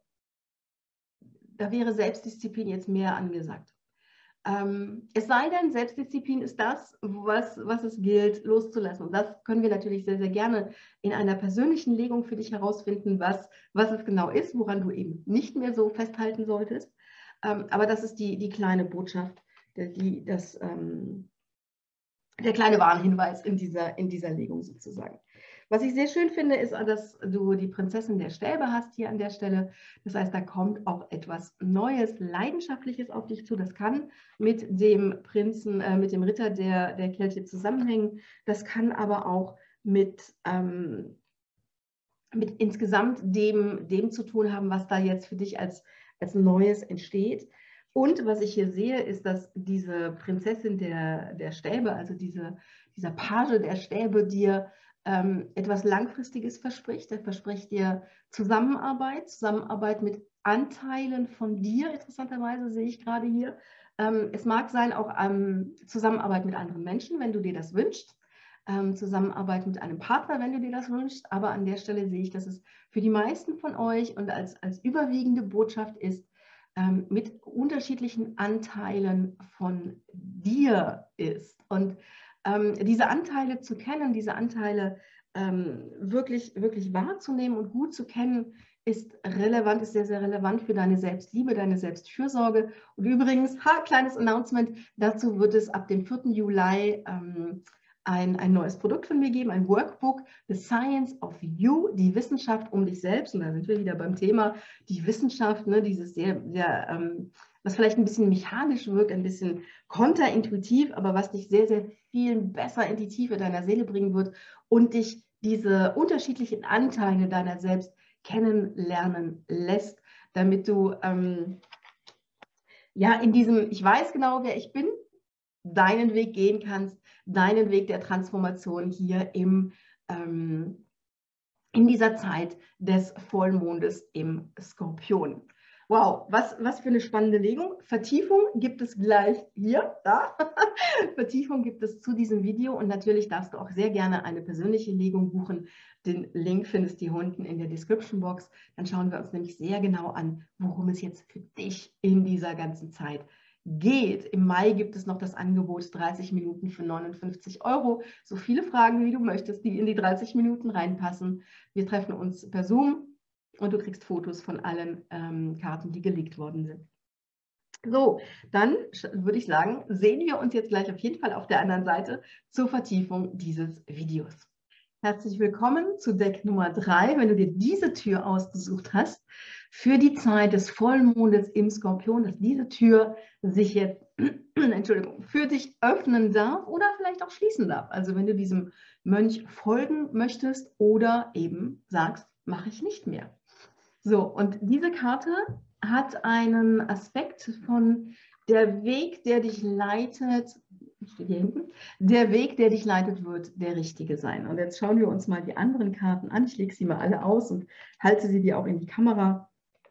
da wäre Selbstdisziplin jetzt mehr angesagt. Ähm, es sei denn, Selbstdisziplin ist das, was, was es gilt, loszulassen. Und das können wir natürlich sehr, sehr gerne in einer persönlichen Legung für dich herausfinden, was, was es genau ist, woran du eben nicht mehr so festhalten solltest. Ähm, aber das ist die, die kleine Botschaft, der, die, das, ähm, der kleine Warnhinweis in dieser, in dieser Legung sozusagen. Was ich sehr schön finde, ist, dass du die Prinzessin der Stäbe hast hier an der Stelle. Das heißt, da kommt auch etwas Neues, Leidenschaftliches auf dich zu. Das kann mit dem Prinzen, äh, mit dem Ritter der, der Kelche zusammenhängen. Das kann aber auch mit, ähm, mit insgesamt dem, dem zu tun haben, was da jetzt für dich als, als Neues entsteht. Und was ich hier sehe, ist, dass diese Prinzessin der, der Stäbe, also diese, dieser Page der Stäbe, dir ähm, etwas Langfristiges verspricht. Er verspricht dir Zusammenarbeit, Zusammenarbeit mit Anteilen von dir, interessanterweise sehe ich gerade hier. Ähm, es mag sein auch ähm, Zusammenarbeit mit anderen Menschen, wenn du dir das wünschst. Ähm, Zusammenarbeit mit einem Partner, wenn du dir das wünschst. Aber an der Stelle sehe ich, dass es für die meisten von euch und als, als überwiegende Botschaft ist, ähm, mit unterschiedlichen Anteilen von dir ist. Und ähm, diese Anteile zu kennen, diese Anteile ähm, wirklich, wirklich wahrzunehmen und gut zu kennen, ist relevant, ist sehr, sehr relevant für deine Selbstliebe, deine Selbstfürsorge. Und übrigens, ha, kleines Announcement, dazu wird es ab dem vierten Juli ähm, ein, ein neues Produkt von mir geben, ein Workbook, The Science of You, die Wissenschaft um dich selbst. Und da sind wir wieder beim Thema, die Wissenschaft, ne, dieses sehr, sehr ähm, was vielleicht ein bisschen mechanisch wirkt, ein bisschen konterintuitiv, aber was dich sehr, sehr viel besser in die Tiefe deiner Seele bringen wird und dich diese unterschiedlichen Anteile deiner selbst kennenlernen lässt, damit du ähm, ja in diesem, ich weiß genau, wer ich bin, deinen Weg gehen kannst, deinen Weg der Transformation hier im, ähm, in dieser Zeit des Vollmondes im Skorpion. Wow, was, was für eine spannende Legung. Vertiefung gibt es gleich hier, da. Vertiefung gibt es zu diesem Video und natürlich darfst du auch sehr gerne eine persönliche Legung buchen. Den Link findest du hier unten in der Description Box. Dann schauen wir uns nämlich sehr genau an, worum es jetzt für dich in dieser ganzen Zeit geht. Im Mai gibt es noch das Angebot dreißig Minuten für neunundfünfzig Euro. So viele Fragen, wie du möchtest, die in die dreißig Minuten reinpassen. Wir treffen uns per Zoom und du kriegst Fotos von allen ähm, Karten, die gelegt worden sind. So, dann würde ich sagen, sehen wir uns jetzt gleich auf jeden Fall auf der anderen Seite zur Vertiefung dieses Videos. Herzlich willkommen zu Deck Nummer drei, wenn du dir diese Tür ausgesucht hast, für die Zeit des Vollmondes im Skorpion, dass diese Tür sich jetzt, Entschuldigung, für dich öffnen darf oder vielleicht auch schließen darf. Also wenn du diesem Mönch folgen möchtest oder eben sagst, mache ich nicht mehr. So, und diese Karte hat einen Aspekt von der Weg, der dich leitet, steht hier hinten, der Weg, der dich leitet, wird der richtige sein. Und jetzt schauen wir uns mal die anderen Karten an. Ich lege sie mal alle aus und halte sie dir auch in die Kamera,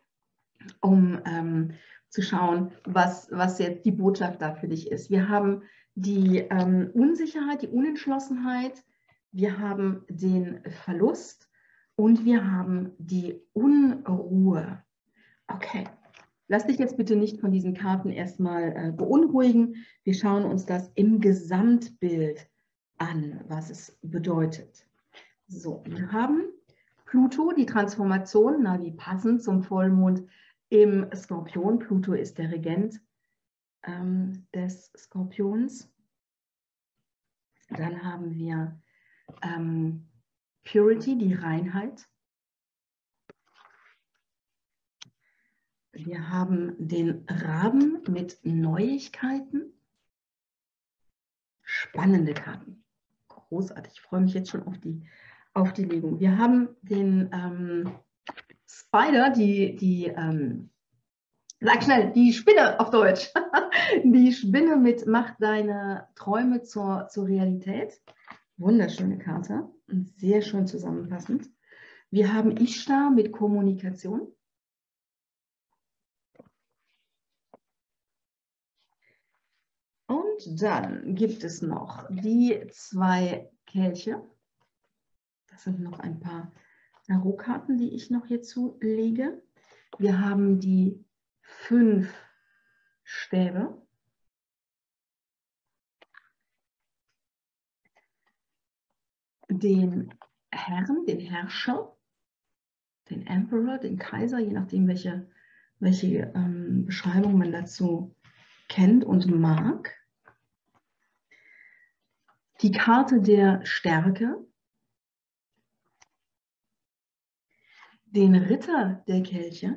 um ähm, zu schauen, was, was jetzt die Botschaft da für dich ist. Wir haben die ähm, Unsicherheit, die Unentschlossenheit, wir haben den Verlust und wir haben die Unruhe. Okay, lass dich jetzt bitte nicht von diesen Karten erstmal äh, beunruhigen. Wir schauen uns das im Gesamtbild an, was es bedeutet. So, wir haben Pluto, die Transformation, na, wie passend zum Vollmond im Skorpion. Pluto ist der Regent ähm, des Skorpions. Dann haben wir ähm, Purity, die Reinheit. Wir haben den Raben mit Neuigkeiten. Spannende Karten. Großartig. Ich freue mich jetzt schon auf die, auf die Legung. Wir haben den ähm, Spider, die, die ähm, sag schnell, die Spinne auf Deutsch. Die Spinne mit macht deine Träume zur, zur Realität. Wunderschöne Karte und sehr schön zusammenfassend. Wir haben Ishtar mit Kommunikation. Und dann gibt es noch die zwei Kelche. Das sind noch ein paar Tarotkarten, die ich noch hierzu lege. Wir haben die fünf Stäbe. Den Herrn, den Herrscher, den Emperor, den Kaiser, je nachdem, welche, welche ähm, Beschreibung man dazu kennt und mag. Die Karte der Stärke. Den Ritter der Kelche.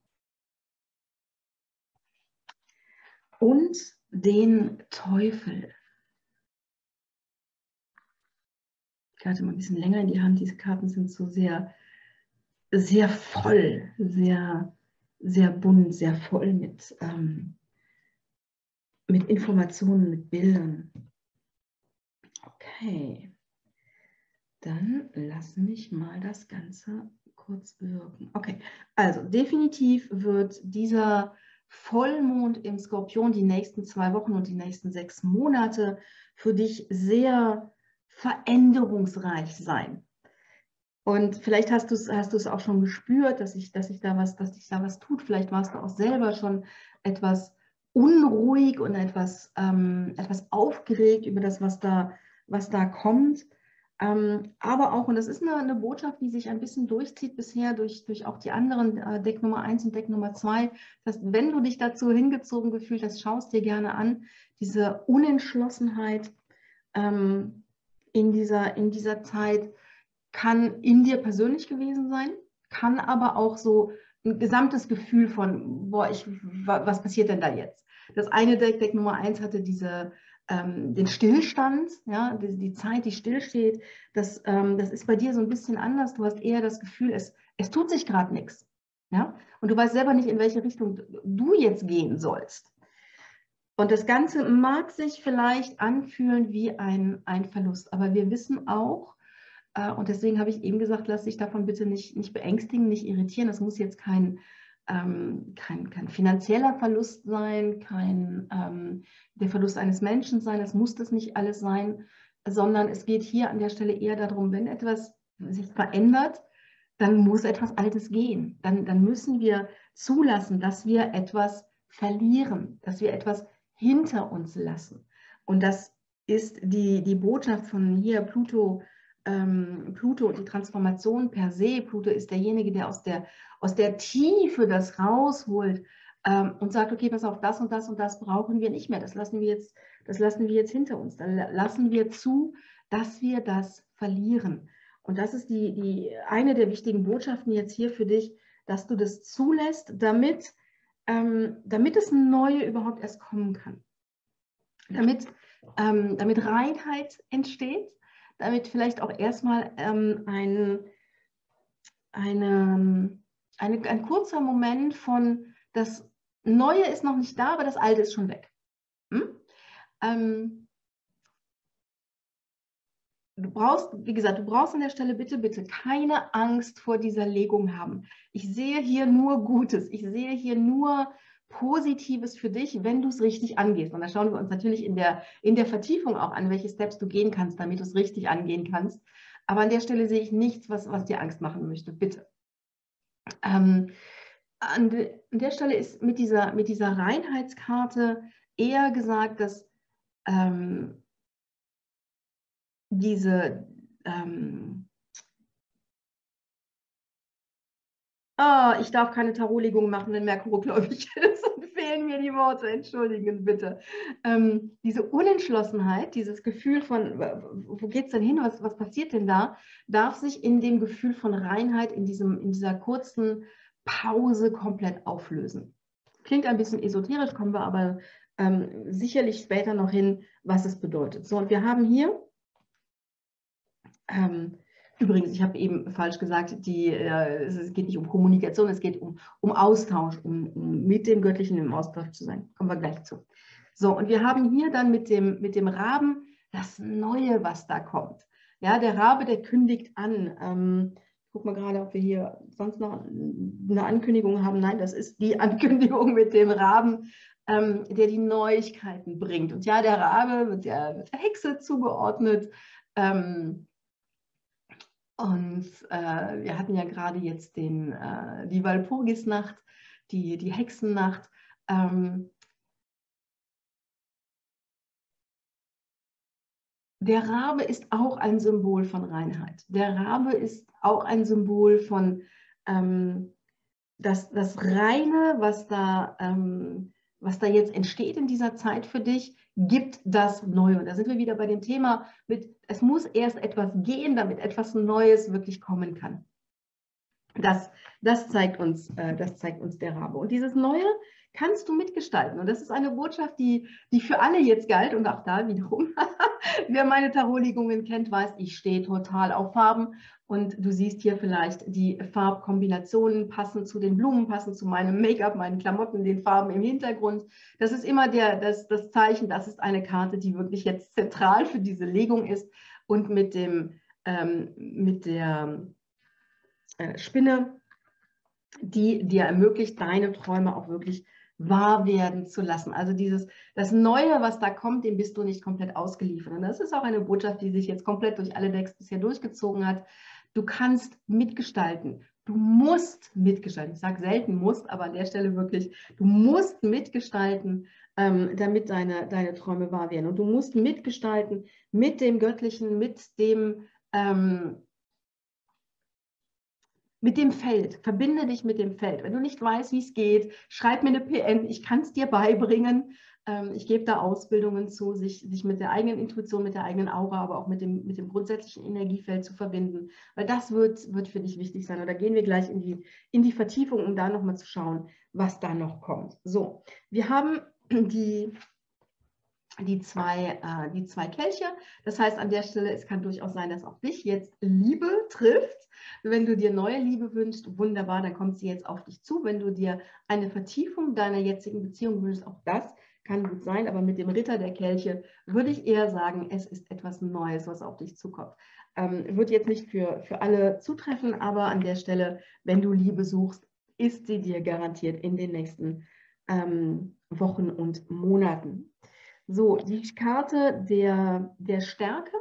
Und den Teufel. Ich hatte mal ein bisschen länger in die Hand. Diese Karten sind so sehr, sehr voll, sehr, sehr bunt, sehr voll mit, ähm, mit Informationen, mit Bildern. Okay, dann lass mich mal das Ganze kurz wirken. Okay, also definitiv wird dieser Vollmond im Skorpion die nächsten zwei Wochen und die nächsten sechs Monate für dich sehr veränderungsreich sein. Und vielleicht hast du es hast du es auch schon gespürt, dass sich dass ich da was, dass sich da was tut. Vielleicht warst du auch selber schon etwas unruhig und etwas, ähm, etwas aufgeregt über das, was da, was da kommt. Ähm, aber auch, und das ist eine, eine Botschaft, die sich ein bisschen durchzieht bisher durch, durch auch die anderen äh, Deck Nummer eins und Deck Nummer zwei, dass wenn du dich dazu hingezogen gefühlt hast, schaust dir gerne an, diese Unentschlossenheit ähm, in, dieser, in dieser Zeit kann in dir persönlich gewesen sein, kann aber auch so ein gesamtes Gefühl von, boah, ich, was passiert denn da jetzt? Das eine Deck, Deck Nummer eins, hatte diese, ähm, den Stillstand, ja, die, die Zeit, die stillsteht. Das, ähm, das ist bei dir so ein bisschen anders. Du hast eher das Gefühl, es, es tut sich gerade nichts. Ja? Und du weißt selber nicht, in welche Richtung du jetzt gehen sollst. Und das Ganze mag sich vielleicht anfühlen wie ein, ein Verlust. Aber wir wissen auch, und deswegen habe ich eben gesagt, lass dich davon bitte nicht, nicht beängstigen, nicht irritieren. Das muss jetzt kein, ähm, kein, kein finanzieller Verlust sein, kein ähm, der Verlust eines Menschen sein. Das muss das nicht alles sein, sondern es geht hier an der Stelle eher darum, wenn etwas sich verändert, dann muss etwas Altes gehen. Dann, dann müssen wir zulassen, dass wir etwas verlieren, dass wir etwas hinter uns lassen. Und das ist die, die Botschaft von hier, Pluto, Ähm, Pluto und die Transformation per se. Pluto ist derjenige, der aus der, aus der Tiefe das rausholt ähm, und sagt, okay, pass auf, das und das und das brauchen wir nicht mehr. Das lassen wir jetzt, das lassen wir jetzt hinter uns. Dann lassen wir zu, dass wir das verlieren. Und das ist die, die eine der wichtigen Botschaften jetzt hier für dich, dass du das zulässt, damit, ähm, damit das Neue überhaupt erst kommen kann. Damit, ähm, damit Reinheit entsteht, damit vielleicht auch erstmal ähm, ein, eine, eine, ein kurzer Moment von, das Neue ist noch nicht da, aber das Alte ist schon weg. Hm? Ähm, du brauchst, wie gesagt, du brauchst an der Stelle bitte, bitte keine Angst vor dieser Legung haben. Ich sehe hier nur Gutes. Ich sehe hier nur Positives für dich, wenn du es richtig angehst. Und da schauen wir uns natürlich in der, in der Vertiefung auch an, welche Steps du gehen kannst, damit du es richtig angehen kannst. Aber an der Stelle sehe ich nichts, was, was dir Angst machen möchte. Bitte. Ähm, an, de, an der Stelle ist mit dieser, mit dieser Reinheitskarte eher gesagt, dass ähm, diese, ähm, oh, ich darf keine Tarotlegung machen, wenn Merkur gläubig ist und fehlen mir die Worte, entschuldigen bitte. Ähm, diese Unentschlossenheit, dieses Gefühl von, wo geht es denn hin, was, was passiert denn da, darf sich in dem Gefühl von Reinheit, in, diesem, in dieser kurzen Pause komplett auflösen. Klingt ein bisschen esoterisch, kommen wir aber ähm, sicherlich später noch hin, was es bedeutet. So, und wir haben hier, ähm, übrigens, ich habe eben falsch gesagt, die, äh, es geht nicht um Kommunikation, es geht um, um Austausch, um, um mit dem Göttlichen im Austausch zu sein. Kommen wir gleich zu. So, und wir haben hier dann mit dem, mit dem Raben das Neue, was da kommt. Ja, der Rabe, der kündigt an. Ähm, guck mal gerade, ob wir hier sonst noch eine Ankündigung haben. Nein, das ist die Ankündigung mit dem Raben, ähm, der die Neuigkeiten bringt. Und ja, der Rabe wird der, wird der Hexe zugeordnet. Ähm, und äh, wir hatten ja gerade jetzt den, äh, die Walpurgisnacht, die, die Hexennacht. Ähm, Der Rabe ist auch ein Symbol von Reinheit. Der Rabe ist auch ein Symbol von ähm, das, das Reine, was da, ähm, was da jetzt entsteht in dieser Zeit für dich, gibt das Neue. Und da sind wir wieder bei dem Thema, mit, es muss erst etwas gehen, damit etwas Neues wirklich kommen kann. Das, das, zeigt uns, äh, das zeigt uns der Rabe. Und dieses Neue kannst du mitgestalten. Und das ist eine Botschaft, die, die für alle jetzt galt. Und auch da wiederum, wer meine Tarotlegungen kennt, weiß, ich stehe total auf Farben. Und du siehst hier vielleicht die Farbkombinationen passen zu den Blumen, passen zu meinem Make-up, meinen Klamotten, den Farben im Hintergrund. Das ist immer der, das, das Zeichen, das ist eine Karte, die wirklich jetzt zentral für diese Legung ist. Und mit, dem, ähm, mit der äh, Spinne, die dir ermöglicht, deine Träume auch wirklich wahr werden zu lassen. Also dieses, das Neue, was da kommt, dem bist du nicht komplett ausgeliefert. Und das ist auch eine Botschaft, die sich jetzt komplett durch alle Decks bisher durchgezogen hat. Du kannst mitgestalten. Du musst mitgestalten. Ich sage selten musst, aber an der Stelle wirklich, du musst mitgestalten, ähm, damit deine, deine Träume wahr werden. Und du musst mitgestalten mit dem Göttlichen, mit dem, ähm, mit dem Feld, verbinde dich mit dem Feld. Wenn du nicht weißt, wie es geht, schreib mir eine P N, ich kann es dir beibringen. Ähm, ich gebe da Ausbildungen zu, sich, sich mit der eigenen Intuition, mit der eigenen Aura, aber auch mit dem, mit dem grundsätzlichen Energiefeld zu verbinden. Weil das wird, wird für dich wichtig sein. Und da gehen wir gleich in die, in die Vertiefung, um da nochmal zu schauen, was da noch kommt. So, wir haben die... Die zwei, äh, die zwei Kelche. Das heißt, an der Stelle, es kann durchaus sein, dass auch dich jetzt Liebe trifft. Wenn du dir neue Liebe wünschst, wunderbar, dann kommt sie jetzt auf dich zu. Wenn du dir eine Vertiefung deiner jetzigen Beziehung wünschst, auch das kann gut sein. Aber mit dem Ritter der Kelche würde ich eher sagen, es ist etwas Neues, was auf dich zukommt. Ähm, wird jetzt nicht für, für alle zutreffen, aber an der Stelle, wenn du Liebe suchst, ist sie dir garantiert in den nächsten ähm, Wochen und Monaten. So, die Karte der, der Stärke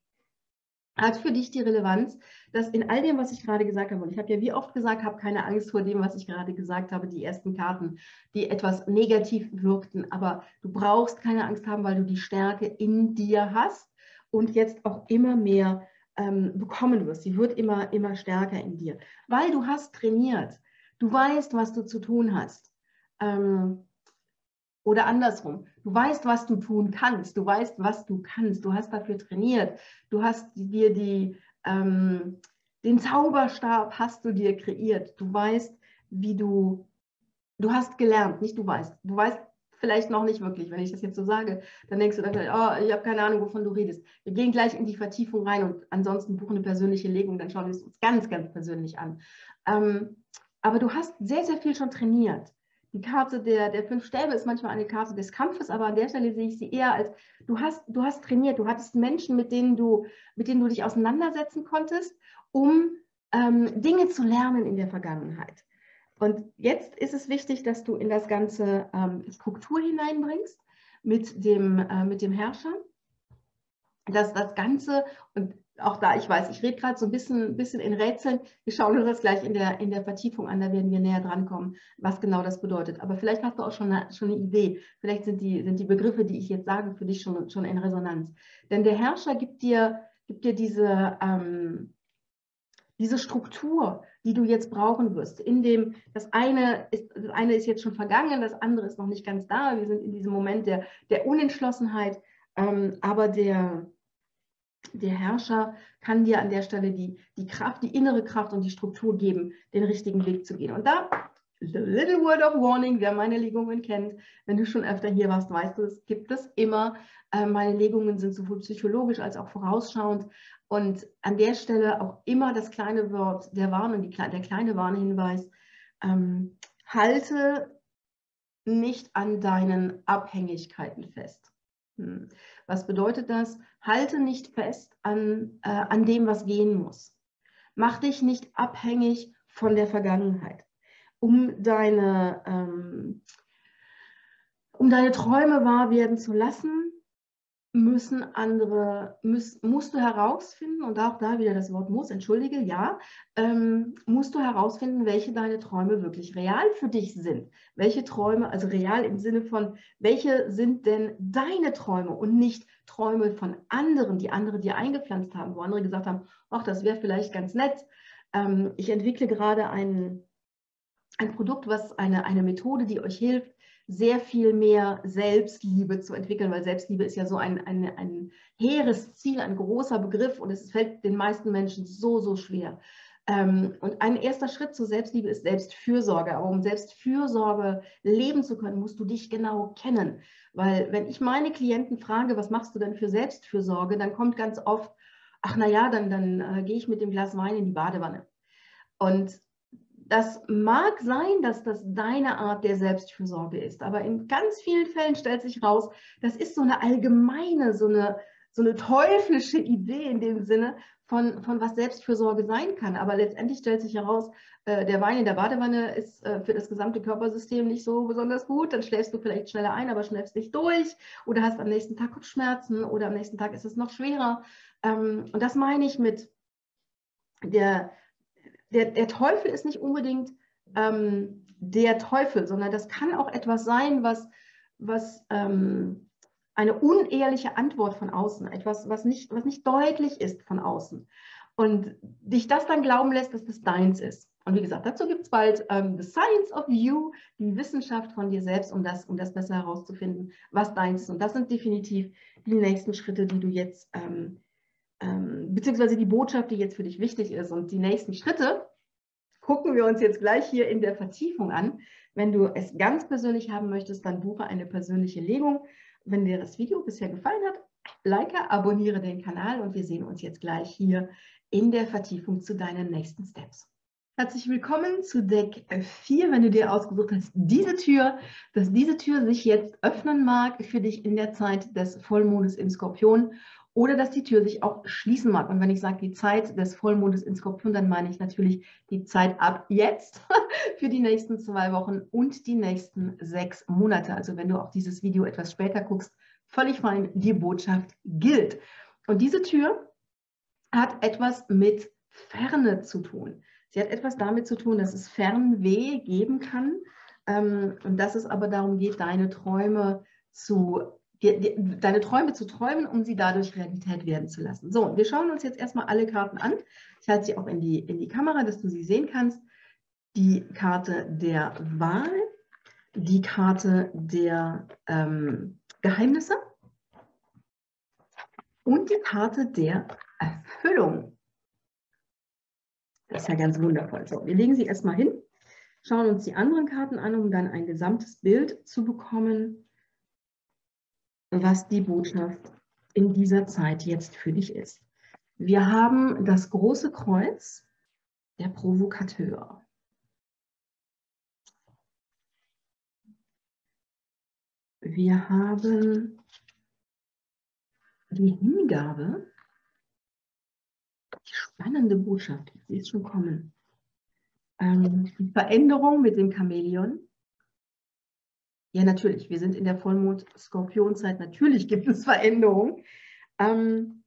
hat für dich die Relevanz, dass in all dem, was ich gerade gesagt habe, und ich habe ja wie oft gesagt, habe keine Angst vor dem, was ich gerade gesagt habe, die ersten Karten, die etwas negativ wirkten, aber du brauchst keine Angst haben, weil du die Stärke in dir hast und jetzt auch immer mehr ähm, bekommen wirst. Sie wird immer, immer stärker in dir, weil du hast trainiert. Du weißt, was du zu tun hast. Ähm, Oder andersrum, du weißt, was du tun kannst, du weißt, was du kannst, du hast dafür trainiert, du hast dir die, ähm, den Zauberstab hast du dir kreiert, du weißt, wie du, du hast gelernt, nicht du weißt, du weißt vielleicht noch nicht wirklich, wenn ich das jetzt so sage, dann denkst du dann, oh, ich habe keine Ahnung, wovon du redest. Wir gehen gleich in die Vertiefung rein und ansonsten buchen eine persönliche Legung, dann schauen wir es uns ganz, ganz persönlich an. Ähm, aber du hast sehr, sehr viel schon trainiert. Die Karte der, der fünf Stäbe ist manchmal eine Karte des Kampfes, aber an der Stelle sehe ich sie eher als, du hast, du hast trainiert, du hattest Menschen, mit denen du, mit denen du dich auseinandersetzen konntest, um ähm, Dinge zu lernen in der Vergangenheit. Und jetzt ist es wichtig, dass du in das Ganze ähm, Struktur hineinbringst mit dem, äh, mit dem Herrscher, dass das Ganze, und auch da, ich weiß, ich rede gerade so ein bisschen, bisschen in Rätseln. Wir schauen uns das gleich in der, in der Vertiefung an, da werden wir näher dran kommen, was genau das bedeutet. Aber vielleicht hast du auch schon eine, schon eine Idee. Vielleicht sind die, sind die Begriffe, die ich jetzt sage, für dich schon, schon in Resonanz. Denn der Herrscher gibt dir, gibt dir diese, ähm, diese Struktur, die du jetzt brauchen wirst. In dem, das eine ist, das eine ist jetzt schon vergangen, das andere ist noch nicht ganz da. Wir sind in diesem Moment der, der Unentschlossenheit, ähm, aber der, der Herrscher kann dir an der Stelle die, die Kraft, die innere Kraft und die Struktur geben, den richtigen Weg zu gehen. Und da, the little word of warning, wer meine Legungen kennt, wenn du schon öfter hier warst, weißt du, es gibt es immer. Äh, meine Legungen sind sowohl psychologisch als auch vorausschauend. Und an der Stelle auch immer das kleine Wort der Warnung, die, der kleine Warnhinweis, ähm, halte nicht an deinen Abhängigkeiten fest. Hm. Was bedeutet das? Halte nicht fest an, äh, an dem, was gehen muss. Mach dich nicht abhängig von der Vergangenheit. Um deine, ähm, um deine Träume wahr werden zu lassen, müssen andere, müß, musst du herausfinden, und auch da wieder das Wort muss, entschuldige, ja, ähm, musst du herausfinden, welche deine Träume wirklich real für dich sind. Welche Träume, also real im Sinne von, welche sind denn deine Träume und nicht Träume von anderen, die andere dir eingepflanzt haben, wo andere gesagt haben, ach, das wäre vielleicht ganz nett. Ähm, ich entwickle gerade ein, ein Produkt, was eine, eine Methode, die euch hilft, sehr viel mehr Selbstliebe zu entwickeln, weil Selbstliebe ist ja so ein, ein, ein hehres Ziel, ein großer Begriff und es fällt den meisten Menschen so, so schwer. Ähm, und ein erster Schritt zur Selbstliebe ist Selbstfürsorge. Aber um Selbstfürsorge leben zu können, musst du dich genau kennen. Weil wenn ich meine Klienten frage, was machst du denn für Selbstfürsorge, dann kommt ganz oft, ach naja, dann, dann äh, gehe ich mit dem Glas Wein in die Badewanne. Und das mag sein, dass das deine Art der Selbstfürsorge ist, aber in ganz vielen Fällen stellt sich raus, das ist so eine allgemeine, so eine, so eine teuflische Idee in dem Sinne von, von was Selbstfürsorge sein kann. Aber letztendlich stellt sich heraus, äh, der Wein in der Badewanne ist äh, für das gesamte Körpersystem nicht so besonders gut. Dann schläfst du vielleicht schneller ein, aber schläfst nicht durch oder hast am nächsten Tag Kopfschmerzen oder am nächsten Tag ist es noch schwerer. Ähm, und das meine ich mit der Der, der Teufel ist nicht unbedingt ähm, der Teufel, sondern das kann auch etwas sein, was, was ähm, eine unehrliche Antwort von außen, etwas, was nicht, was nicht deutlich ist von außen. Und dich das dann glauben lässt, dass das deins ist. Und wie gesagt, dazu gibt es bald ähm, The Science of You, die Wissenschaft von dir selbst, um das, um das besser herauszufinden, was deins ist. Und das sind definitiv die nächsten Schritte, die du jetzt ähm, beziehungsweise die Botschaft, die jetzt für dich wichtig ist. Und die nächsten Schritte gucken wir uns jetzt gleich hier in der Vertiefung an. Wenn du es ganz persönlich haben möchtest, dann buche eine persönliche Legung. Wenn dir das Video bisher gefallen hat, like, abonniere den Kanal und wir sehen uns jetzt gleich hier in der Vertiefung zu deinen nächsten Steps. Herzlich willkommen zu Deck vier, wenn du dir ausgesucht hast, diese Tür, dass diese Tür sich jetzt öffnen mag für dich in der Zeit des Vollmondes im Skorpion oder dass die Tür sich auch schließen mag. Und wenn ich sage die Zeit des Vollmondes in Skorpion, dann meine ich natürlich die Zeit ab jetzt für die nächsten zwei Wochen und die nächsten sechs Monate. Also wenn du auch dieses Video etwas später guckst, völlig fein, die Botschaft gilt. Und diese Tür hat etwas mit Ferne zu tun. Sie hat etwas damit zu tun, dass es Fernweh geben kann ähm, und dass es aber darum geht, deine Träume zu, die, die, deine Träume zu träumen, um sie dadurch Realität werden zu lassen. So, wir schauen uns jetzt erstmal alle Karten an. Ich halte sie auch in die, in die Kamera, dass du sie sehen kannst. Die Karte der Wahl, die Karte der ähm, Geheimnisse und die Karte der Erfüllung. Das ist ja ganz wundervoll. So, wir legen sie erstmal hin, schauen uns die anderen Karten an, um dann ein gesamtes Bild zu bekommen, was die Botschaft in dieser Zeit jetzt für dich ist. Wir haben das große Kreuz, der Provokateur. Wir haben die Hingabe, die spannende Botschaft, ich sehe es schon kommen. Ähm, die Veränderung mit dem Chamäleon. Ja, natürlich, wir sind in der Vollmond-Skorpionzeit, natürlich gibt es Veränderungen. Ähm,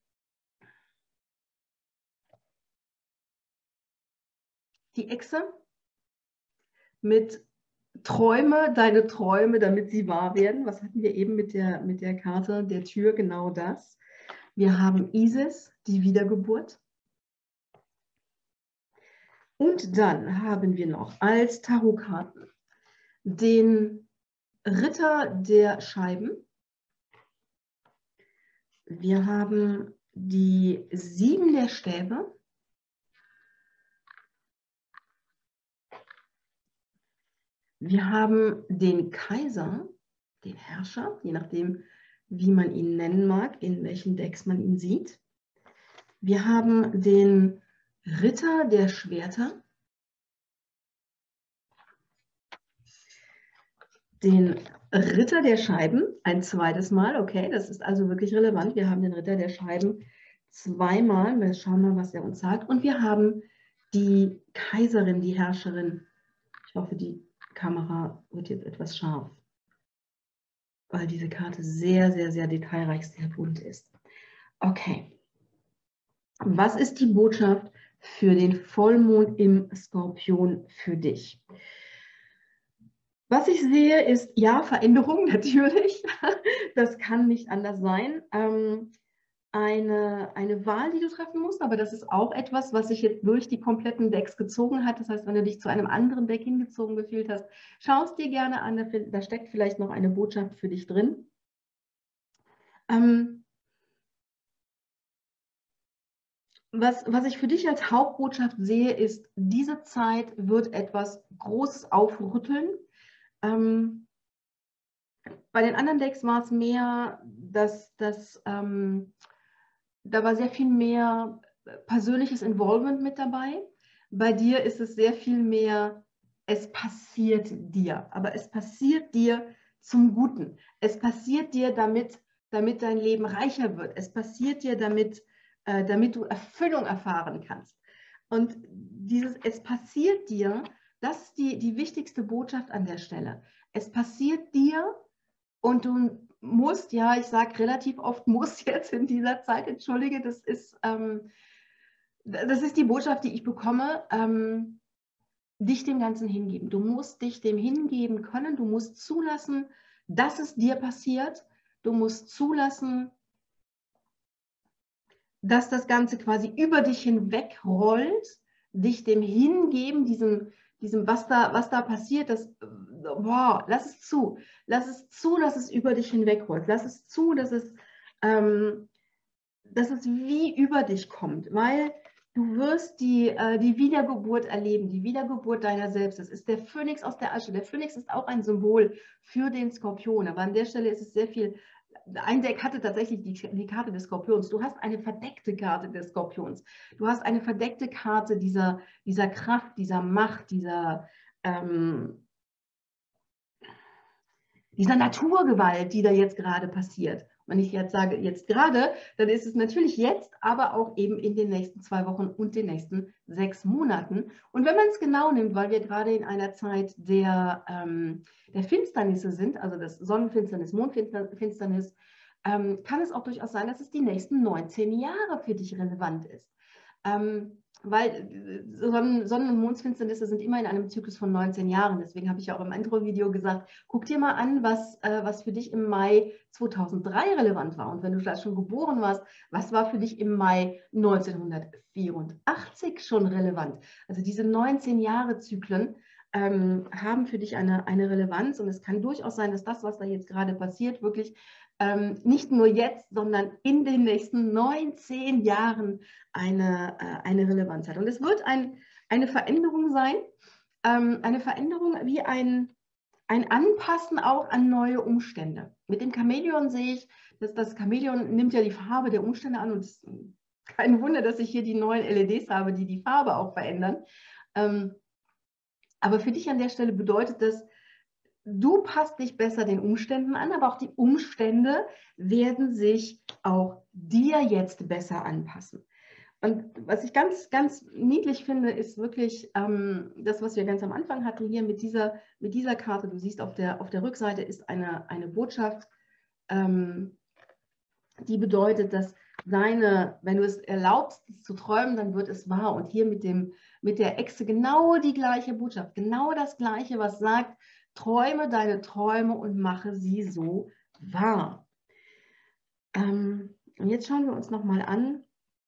die Echse mit Träume, deine Träume, damit sie wahr werden. Was hatten wir eben mit der, mit der Karte der Tür? Genau das. Wir haben Isis, die Wiedergeburt. Und dann haben wir noch als Tarotkarten den Ritter der Scheiben. Wir haben die Sieben der Stäbe. Wir haben den Kaiser, den Herrscher, je nachdem, wie man ihn nennen mag, in welchen Decks man ihn sieht. Wir haben den Ritter der Schwerter, den Ritter der Scheiben, ein zweites Mal, okay, das ist also wirklich relevant. Wir haben den Ritter der Scheiben zweimal, wir schauen mal, was er uns sagt. Und wir haben die Kaiserin, die Herrscherin. Ich hoffe, die Kamera wird jetzt etwas scharf, weil diese Karte sehr, sehr, sehr detailreich, sehr bunt ist. Okay. Was ist die Botschaft für den Vollmond im Skorpion für dich? Was ich sehe, ist, ja, Veränderung natürlich. Das kann nicht anders sein. Ähm, eine, eine Wahl, die du treffen musst, aber das ist auch etwas, was sich jetzt durch die kompletten Decks gezogen hat. Das heißt, wenn du dich zu einem anderen Deck hingezogen gefühlt hast, schau es dir gerne an. Da, da steckt vielleicht noch eine Botschaft für dich drin. Ähm, Was, was ich für dich als Hauptbotschaft sehe, ist, diese Zeit wird etwas Großes aufrütteln. Ähm, bei den anderen Decks war es mehr, dass, dass ähm, da war sehr viel mehr persönliches Involvement mit dabei. Bei dir ist es sehr viel mehr, es passiert dir, aber es passiert dir zum Guten. Es passiert dir, damit, damit dein Leben reicher wird. Es passiert dir, damit damit du Erfüllung erfahren kannst. Und dieses Es passiert dir, das ist die, die wichtigste Botschaft an der Stelle. Es passiert dir und du musst, ja, ich sage relativ oft muss jetzt in dieser Zeit, entschuldige, das ist, ähm, das ist die Botschaft, die ich bekomme, ähm, dich dem Ganzen hingeben. Du musst dich dem hingeben können, du musst zulassen, dass es dir passiert, du musst zulassen, dass das Ganze quasi über dich hinweg rollt, dich dem hingeben, diesem, diesem was, da, was da passiert, das, boah, lass es zu. Lass es zu, dass es über dich hinweg rollt. Lass es zu, dass es, ähm, dass es wie über dich kommt, weil du wirst die, äh, die Wiedergeburt erleben, die Wiedergeburt deiner selbst. Das ist der Phönix aus der Asche. Der Phönix ist auch ein Symbol für den Skorpion, aber an der Stelle ist es sehr viel. Ein Deck hatte tatsächlich die, die Karte des Skorpions. Du hast eine verdeckte Karte des Skorpions. Du hast eine verdeckte Karte dieser, dieser Kraft, dieser Macht, dieser, ähm, dieser Naturgewalt, die da jetzt gerade passiert. Wenn ich jetzt sage, jetzt gerade, dann ist es natürlich jetzt, aber auch eben in den nächsten zwei Wochen und den nächsten sechs Monaten. Und wenn man es genau nimmt, weil wir gerade in einer Zeit der, ähm, der Finsternisse sind, also das Sonnenfinsternis, Mondfinsternis, ähm, kann es auch durchaus sein, dass es die nächsten neunzehn Jahre für dich relevant ist. Ähm, weil Sonnen-, Sonnen- und Mondfinsternisse sind immer in einem Zyklus von neunzehn Jahren. Deswegen habe ich ja auch im Intro-Video gesagt, guck dir mal an, was, äh, was für dich im Mai zweitausenddrei relevant war. Und wenn du vielleicht schon geboren warst, was war für dich im Mai neunzehnhundertvierundachtzig schon relevant? Also diese neunzehn Jahre Zyklen ähm, haben für dich eine, eine Relevanz. Und es kann durchaus sein, dass das, was da jetzt gerade passiert, wirklich ähm, nicht nur jetzt, sondern in den nächsten neunzehn Jahren eine, äh, eine Relevanz hat. Und es wird ein, eine Veränderung sein, ähm, eine Veränderung wie ein, ein Anpassen auch an neue Umstände. Mit dem Chamäleon sehe ich, dass das Chamäleon nimmt ja die Farbe der Umstände an und es ist kein Wunder, dass ich hier die neuen L E Ds habe, die die Farbe auch verändern. Ähm, aber für dich an der Stelle bedeutet das, du passt dich besser den Umständen an, aber auch die Umstände werden sich auch dir jetzt besser anpassen. Und was ich ganz, ganz niedlich finde, ist wirklich ähm, das, was wir ganz am Anfang hatten hier mit dieser, mit dieser Karte. Du siehst, auf der, auf der Rückseite ist eine, eine Botschaft, ähm, die bedeutet, dass deine, wenn du es erlaubst, es zu träumen, dann wird es wahr. Und hier mit, dem, mit der Echse genau die gleiche Botschaft, genau das Gleiche, was sagt, träume deine Träume und mache sie so wahr. Ähm, Und jetzt schauen wir uns nochmal an,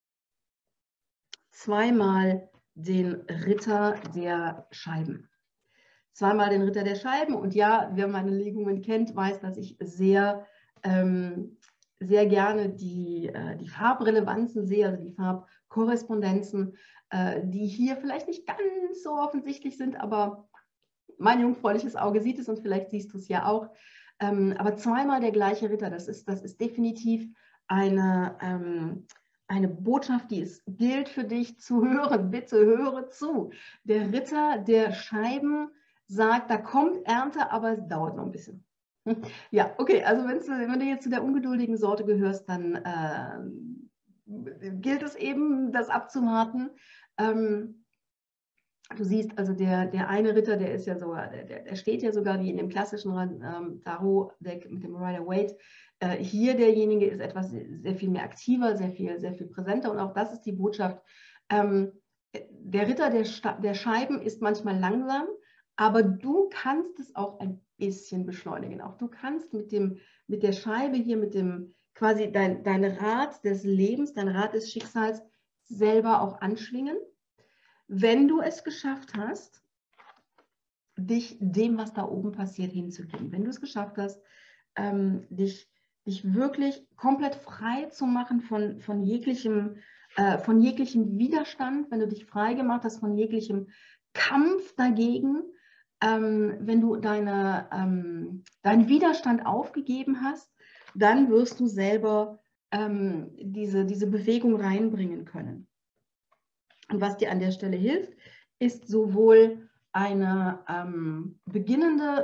zweimal den Ritter der Scheiben. Zweimal den Ritter der Scheiben. Und ja, wer meine Legungen kennt, weiß, dass ich sehr, ähm, sehr gerne die, äh, die Farbrelevanzen sehe, also die Farbkorrespondenzen, äh, die hier vielleicht nicht ganz so offensichtlich sind, aber mein jungfräuliches Auge sieht es und vielleicht siehst du es ja auch. Ähm, aber zweimal der gleiche Ritter, das ist, das ist definitiv eine, ähm, eine Botschaft, die es gilt für dich zu hören. Bitte höre zu. Der Ritter der Scheiben sagt, da kommt Ernte, aber es dauert noch ein bisschen. Ja, okay, also wenn du jetzt zu der ungeduldigen Sorte gehörst, dann äh, gilt es eben, das abzuwarten. Ähm, Du siehst also, der, der eine Ritter, der ist ja sogar, der, der steht ja sogar wie in dem klassischen ähm, Tarot-Deck mit dem Rider-Waite. Äh, hier derjenige ist etwas sehr viel mehr aktiver, sehr viel, sehr viel präsenter und auch das ist die Botschaft. Ähm, der Ritter der, der Scheiben ist manchmal langsam, aber du kannst es auch ein bisschen beschleunigen. Auch du kannst mit, dem, mit der Scheibe hier, mit dem quasi dein, dein Rad des Lebens, dein Rad des Schicksals selber auch anschwingen. Wenn du es geschafft hast, dich dem, was da oben passiert, hinzugeben, wenn du es geschafft hast, ähm, dich, dich wirklich komplett frei zu machen von, von, jeglichem, äh, von jeglichem Widerstand, wenn du dich frei gemacht hast von jeglichem Kampf dagegen, ähm, wenn du deine, ähm, deinen Widerstand aufgegeben hast, dann wirst du selber ähm, diese, diese Bewegung reinbringen können. Und was dir an der Stelle hilft, ist sowohl eine ähm, beginnende,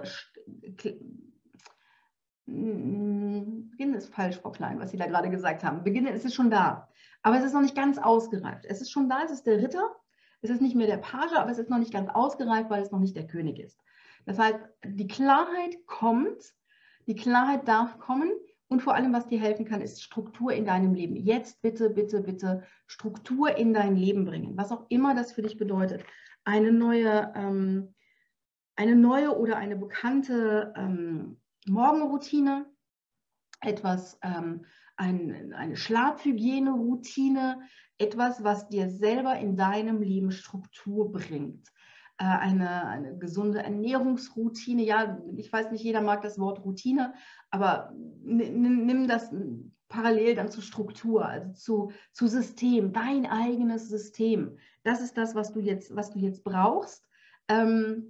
Beginn ist falsch, Frau Klein, was Sie da gerade gesagt haben. Beginnen, es ist schon da, aber es ist noch nicht ganz ausgereift. Es ist schon da, es ist der Ritter, es ist nicht mehr der Page, aber es ist noch nicht ganz ausgereift, weil es noch nicht der König ist. Das heißt, die Klarheit kommt, die Klarheit darf kommen. Und vor allem, was dir helfen kann, ist Struktur in deinem Leben. Jetzt bitte, bitte, bitte Struktur in dein Leben bringen. Was auch immer das für dich bedeutet. Eine neue, ähm, eine neue oder eine bekannte ähm, Morgenroutine. Etwas, ähm, ein, eine Schlafhygiene-Routine. Etwas, was dir selber in deinem Leben Struktur bringt. Eine, eine gesunde Ernährungsroutine. Ja, ich weiß nicht, jeder mag das Wort Routine, aber nimm das parallel dann zur Struktur, also zu, zu System, dein eigenes System. Das ist das, was du jetzt, was du jetzt brauchst, ähm,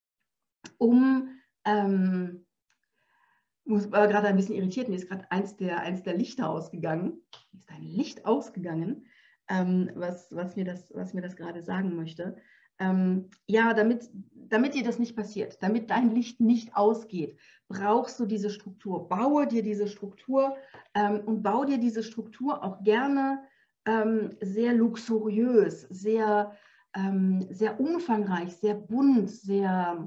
um, ähm, muss war gerade ein bisschen irritiert, mir ist gerade eins der, eins der Lichter ausgegangen. Mir ist ein Licht ausgegangen, ähm, was, was mir das, was mir das gerade sagen möchte. Ähm, ja, damit, damit dir das nicht passiert, damit dein Licht nicht ausgeht, brauchst du diese Struktur. Baue dir diese Struktur ähm, und baue dir diese Struktur auch gerne ähm, sehr luxuriös, sehr, ähm, sehr umfangreich, sehr bunt, sehr,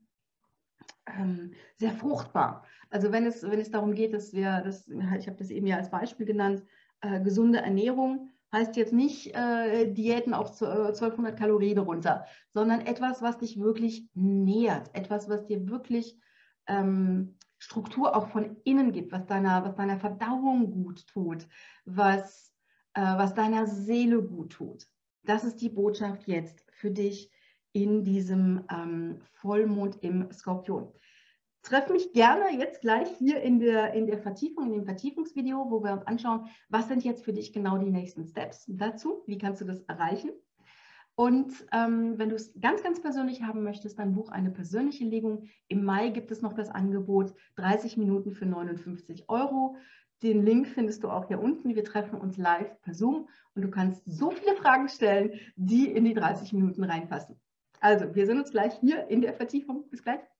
ähm, sehr fruchtbar. Also wenn es, wenn es darum geht, dass wir, das, ich habe das eben ja als Beispiel genannt, äh, gesunde Ernährung, heißt jetzt nicht äh, Diäten auf zwölfhundert Kalorien runter, sondern etwas, was dich wirklich nährt, etwas, was dir wirklich ähm, Struktur auch von innen gibt, was deiner, was deiner Verdauung gut tut, was, äh, was deiner Seele gut tut. Das ist die Botschaft jetzt für dich in diesem ähm, Vollmond im Skorpion. Treff mich gerne jetzt gleich hier in der, in der Vertiefung, in dem Vertiefungsvideo, wo wir uns anschauen, was sind jetzt für dich genau die nächsten Steps dazu, wie kannst du das erreichen. Und ähm, wenn du es ganz, ganz persönlich haben möchtest, dann buch eine persönliche Legung. Im Mai gibt es noch das Angebot dreißig Minuten für neunundfünfzig Euro. Den Link findest du auch hier unten. Wir treffen uns live per Zoom und du kannst so viele Fragen stellen, die in die dreißig Minuten reinpassen. Also, wir sehen uns gleich hier in der Vertiefung. Bis gleich.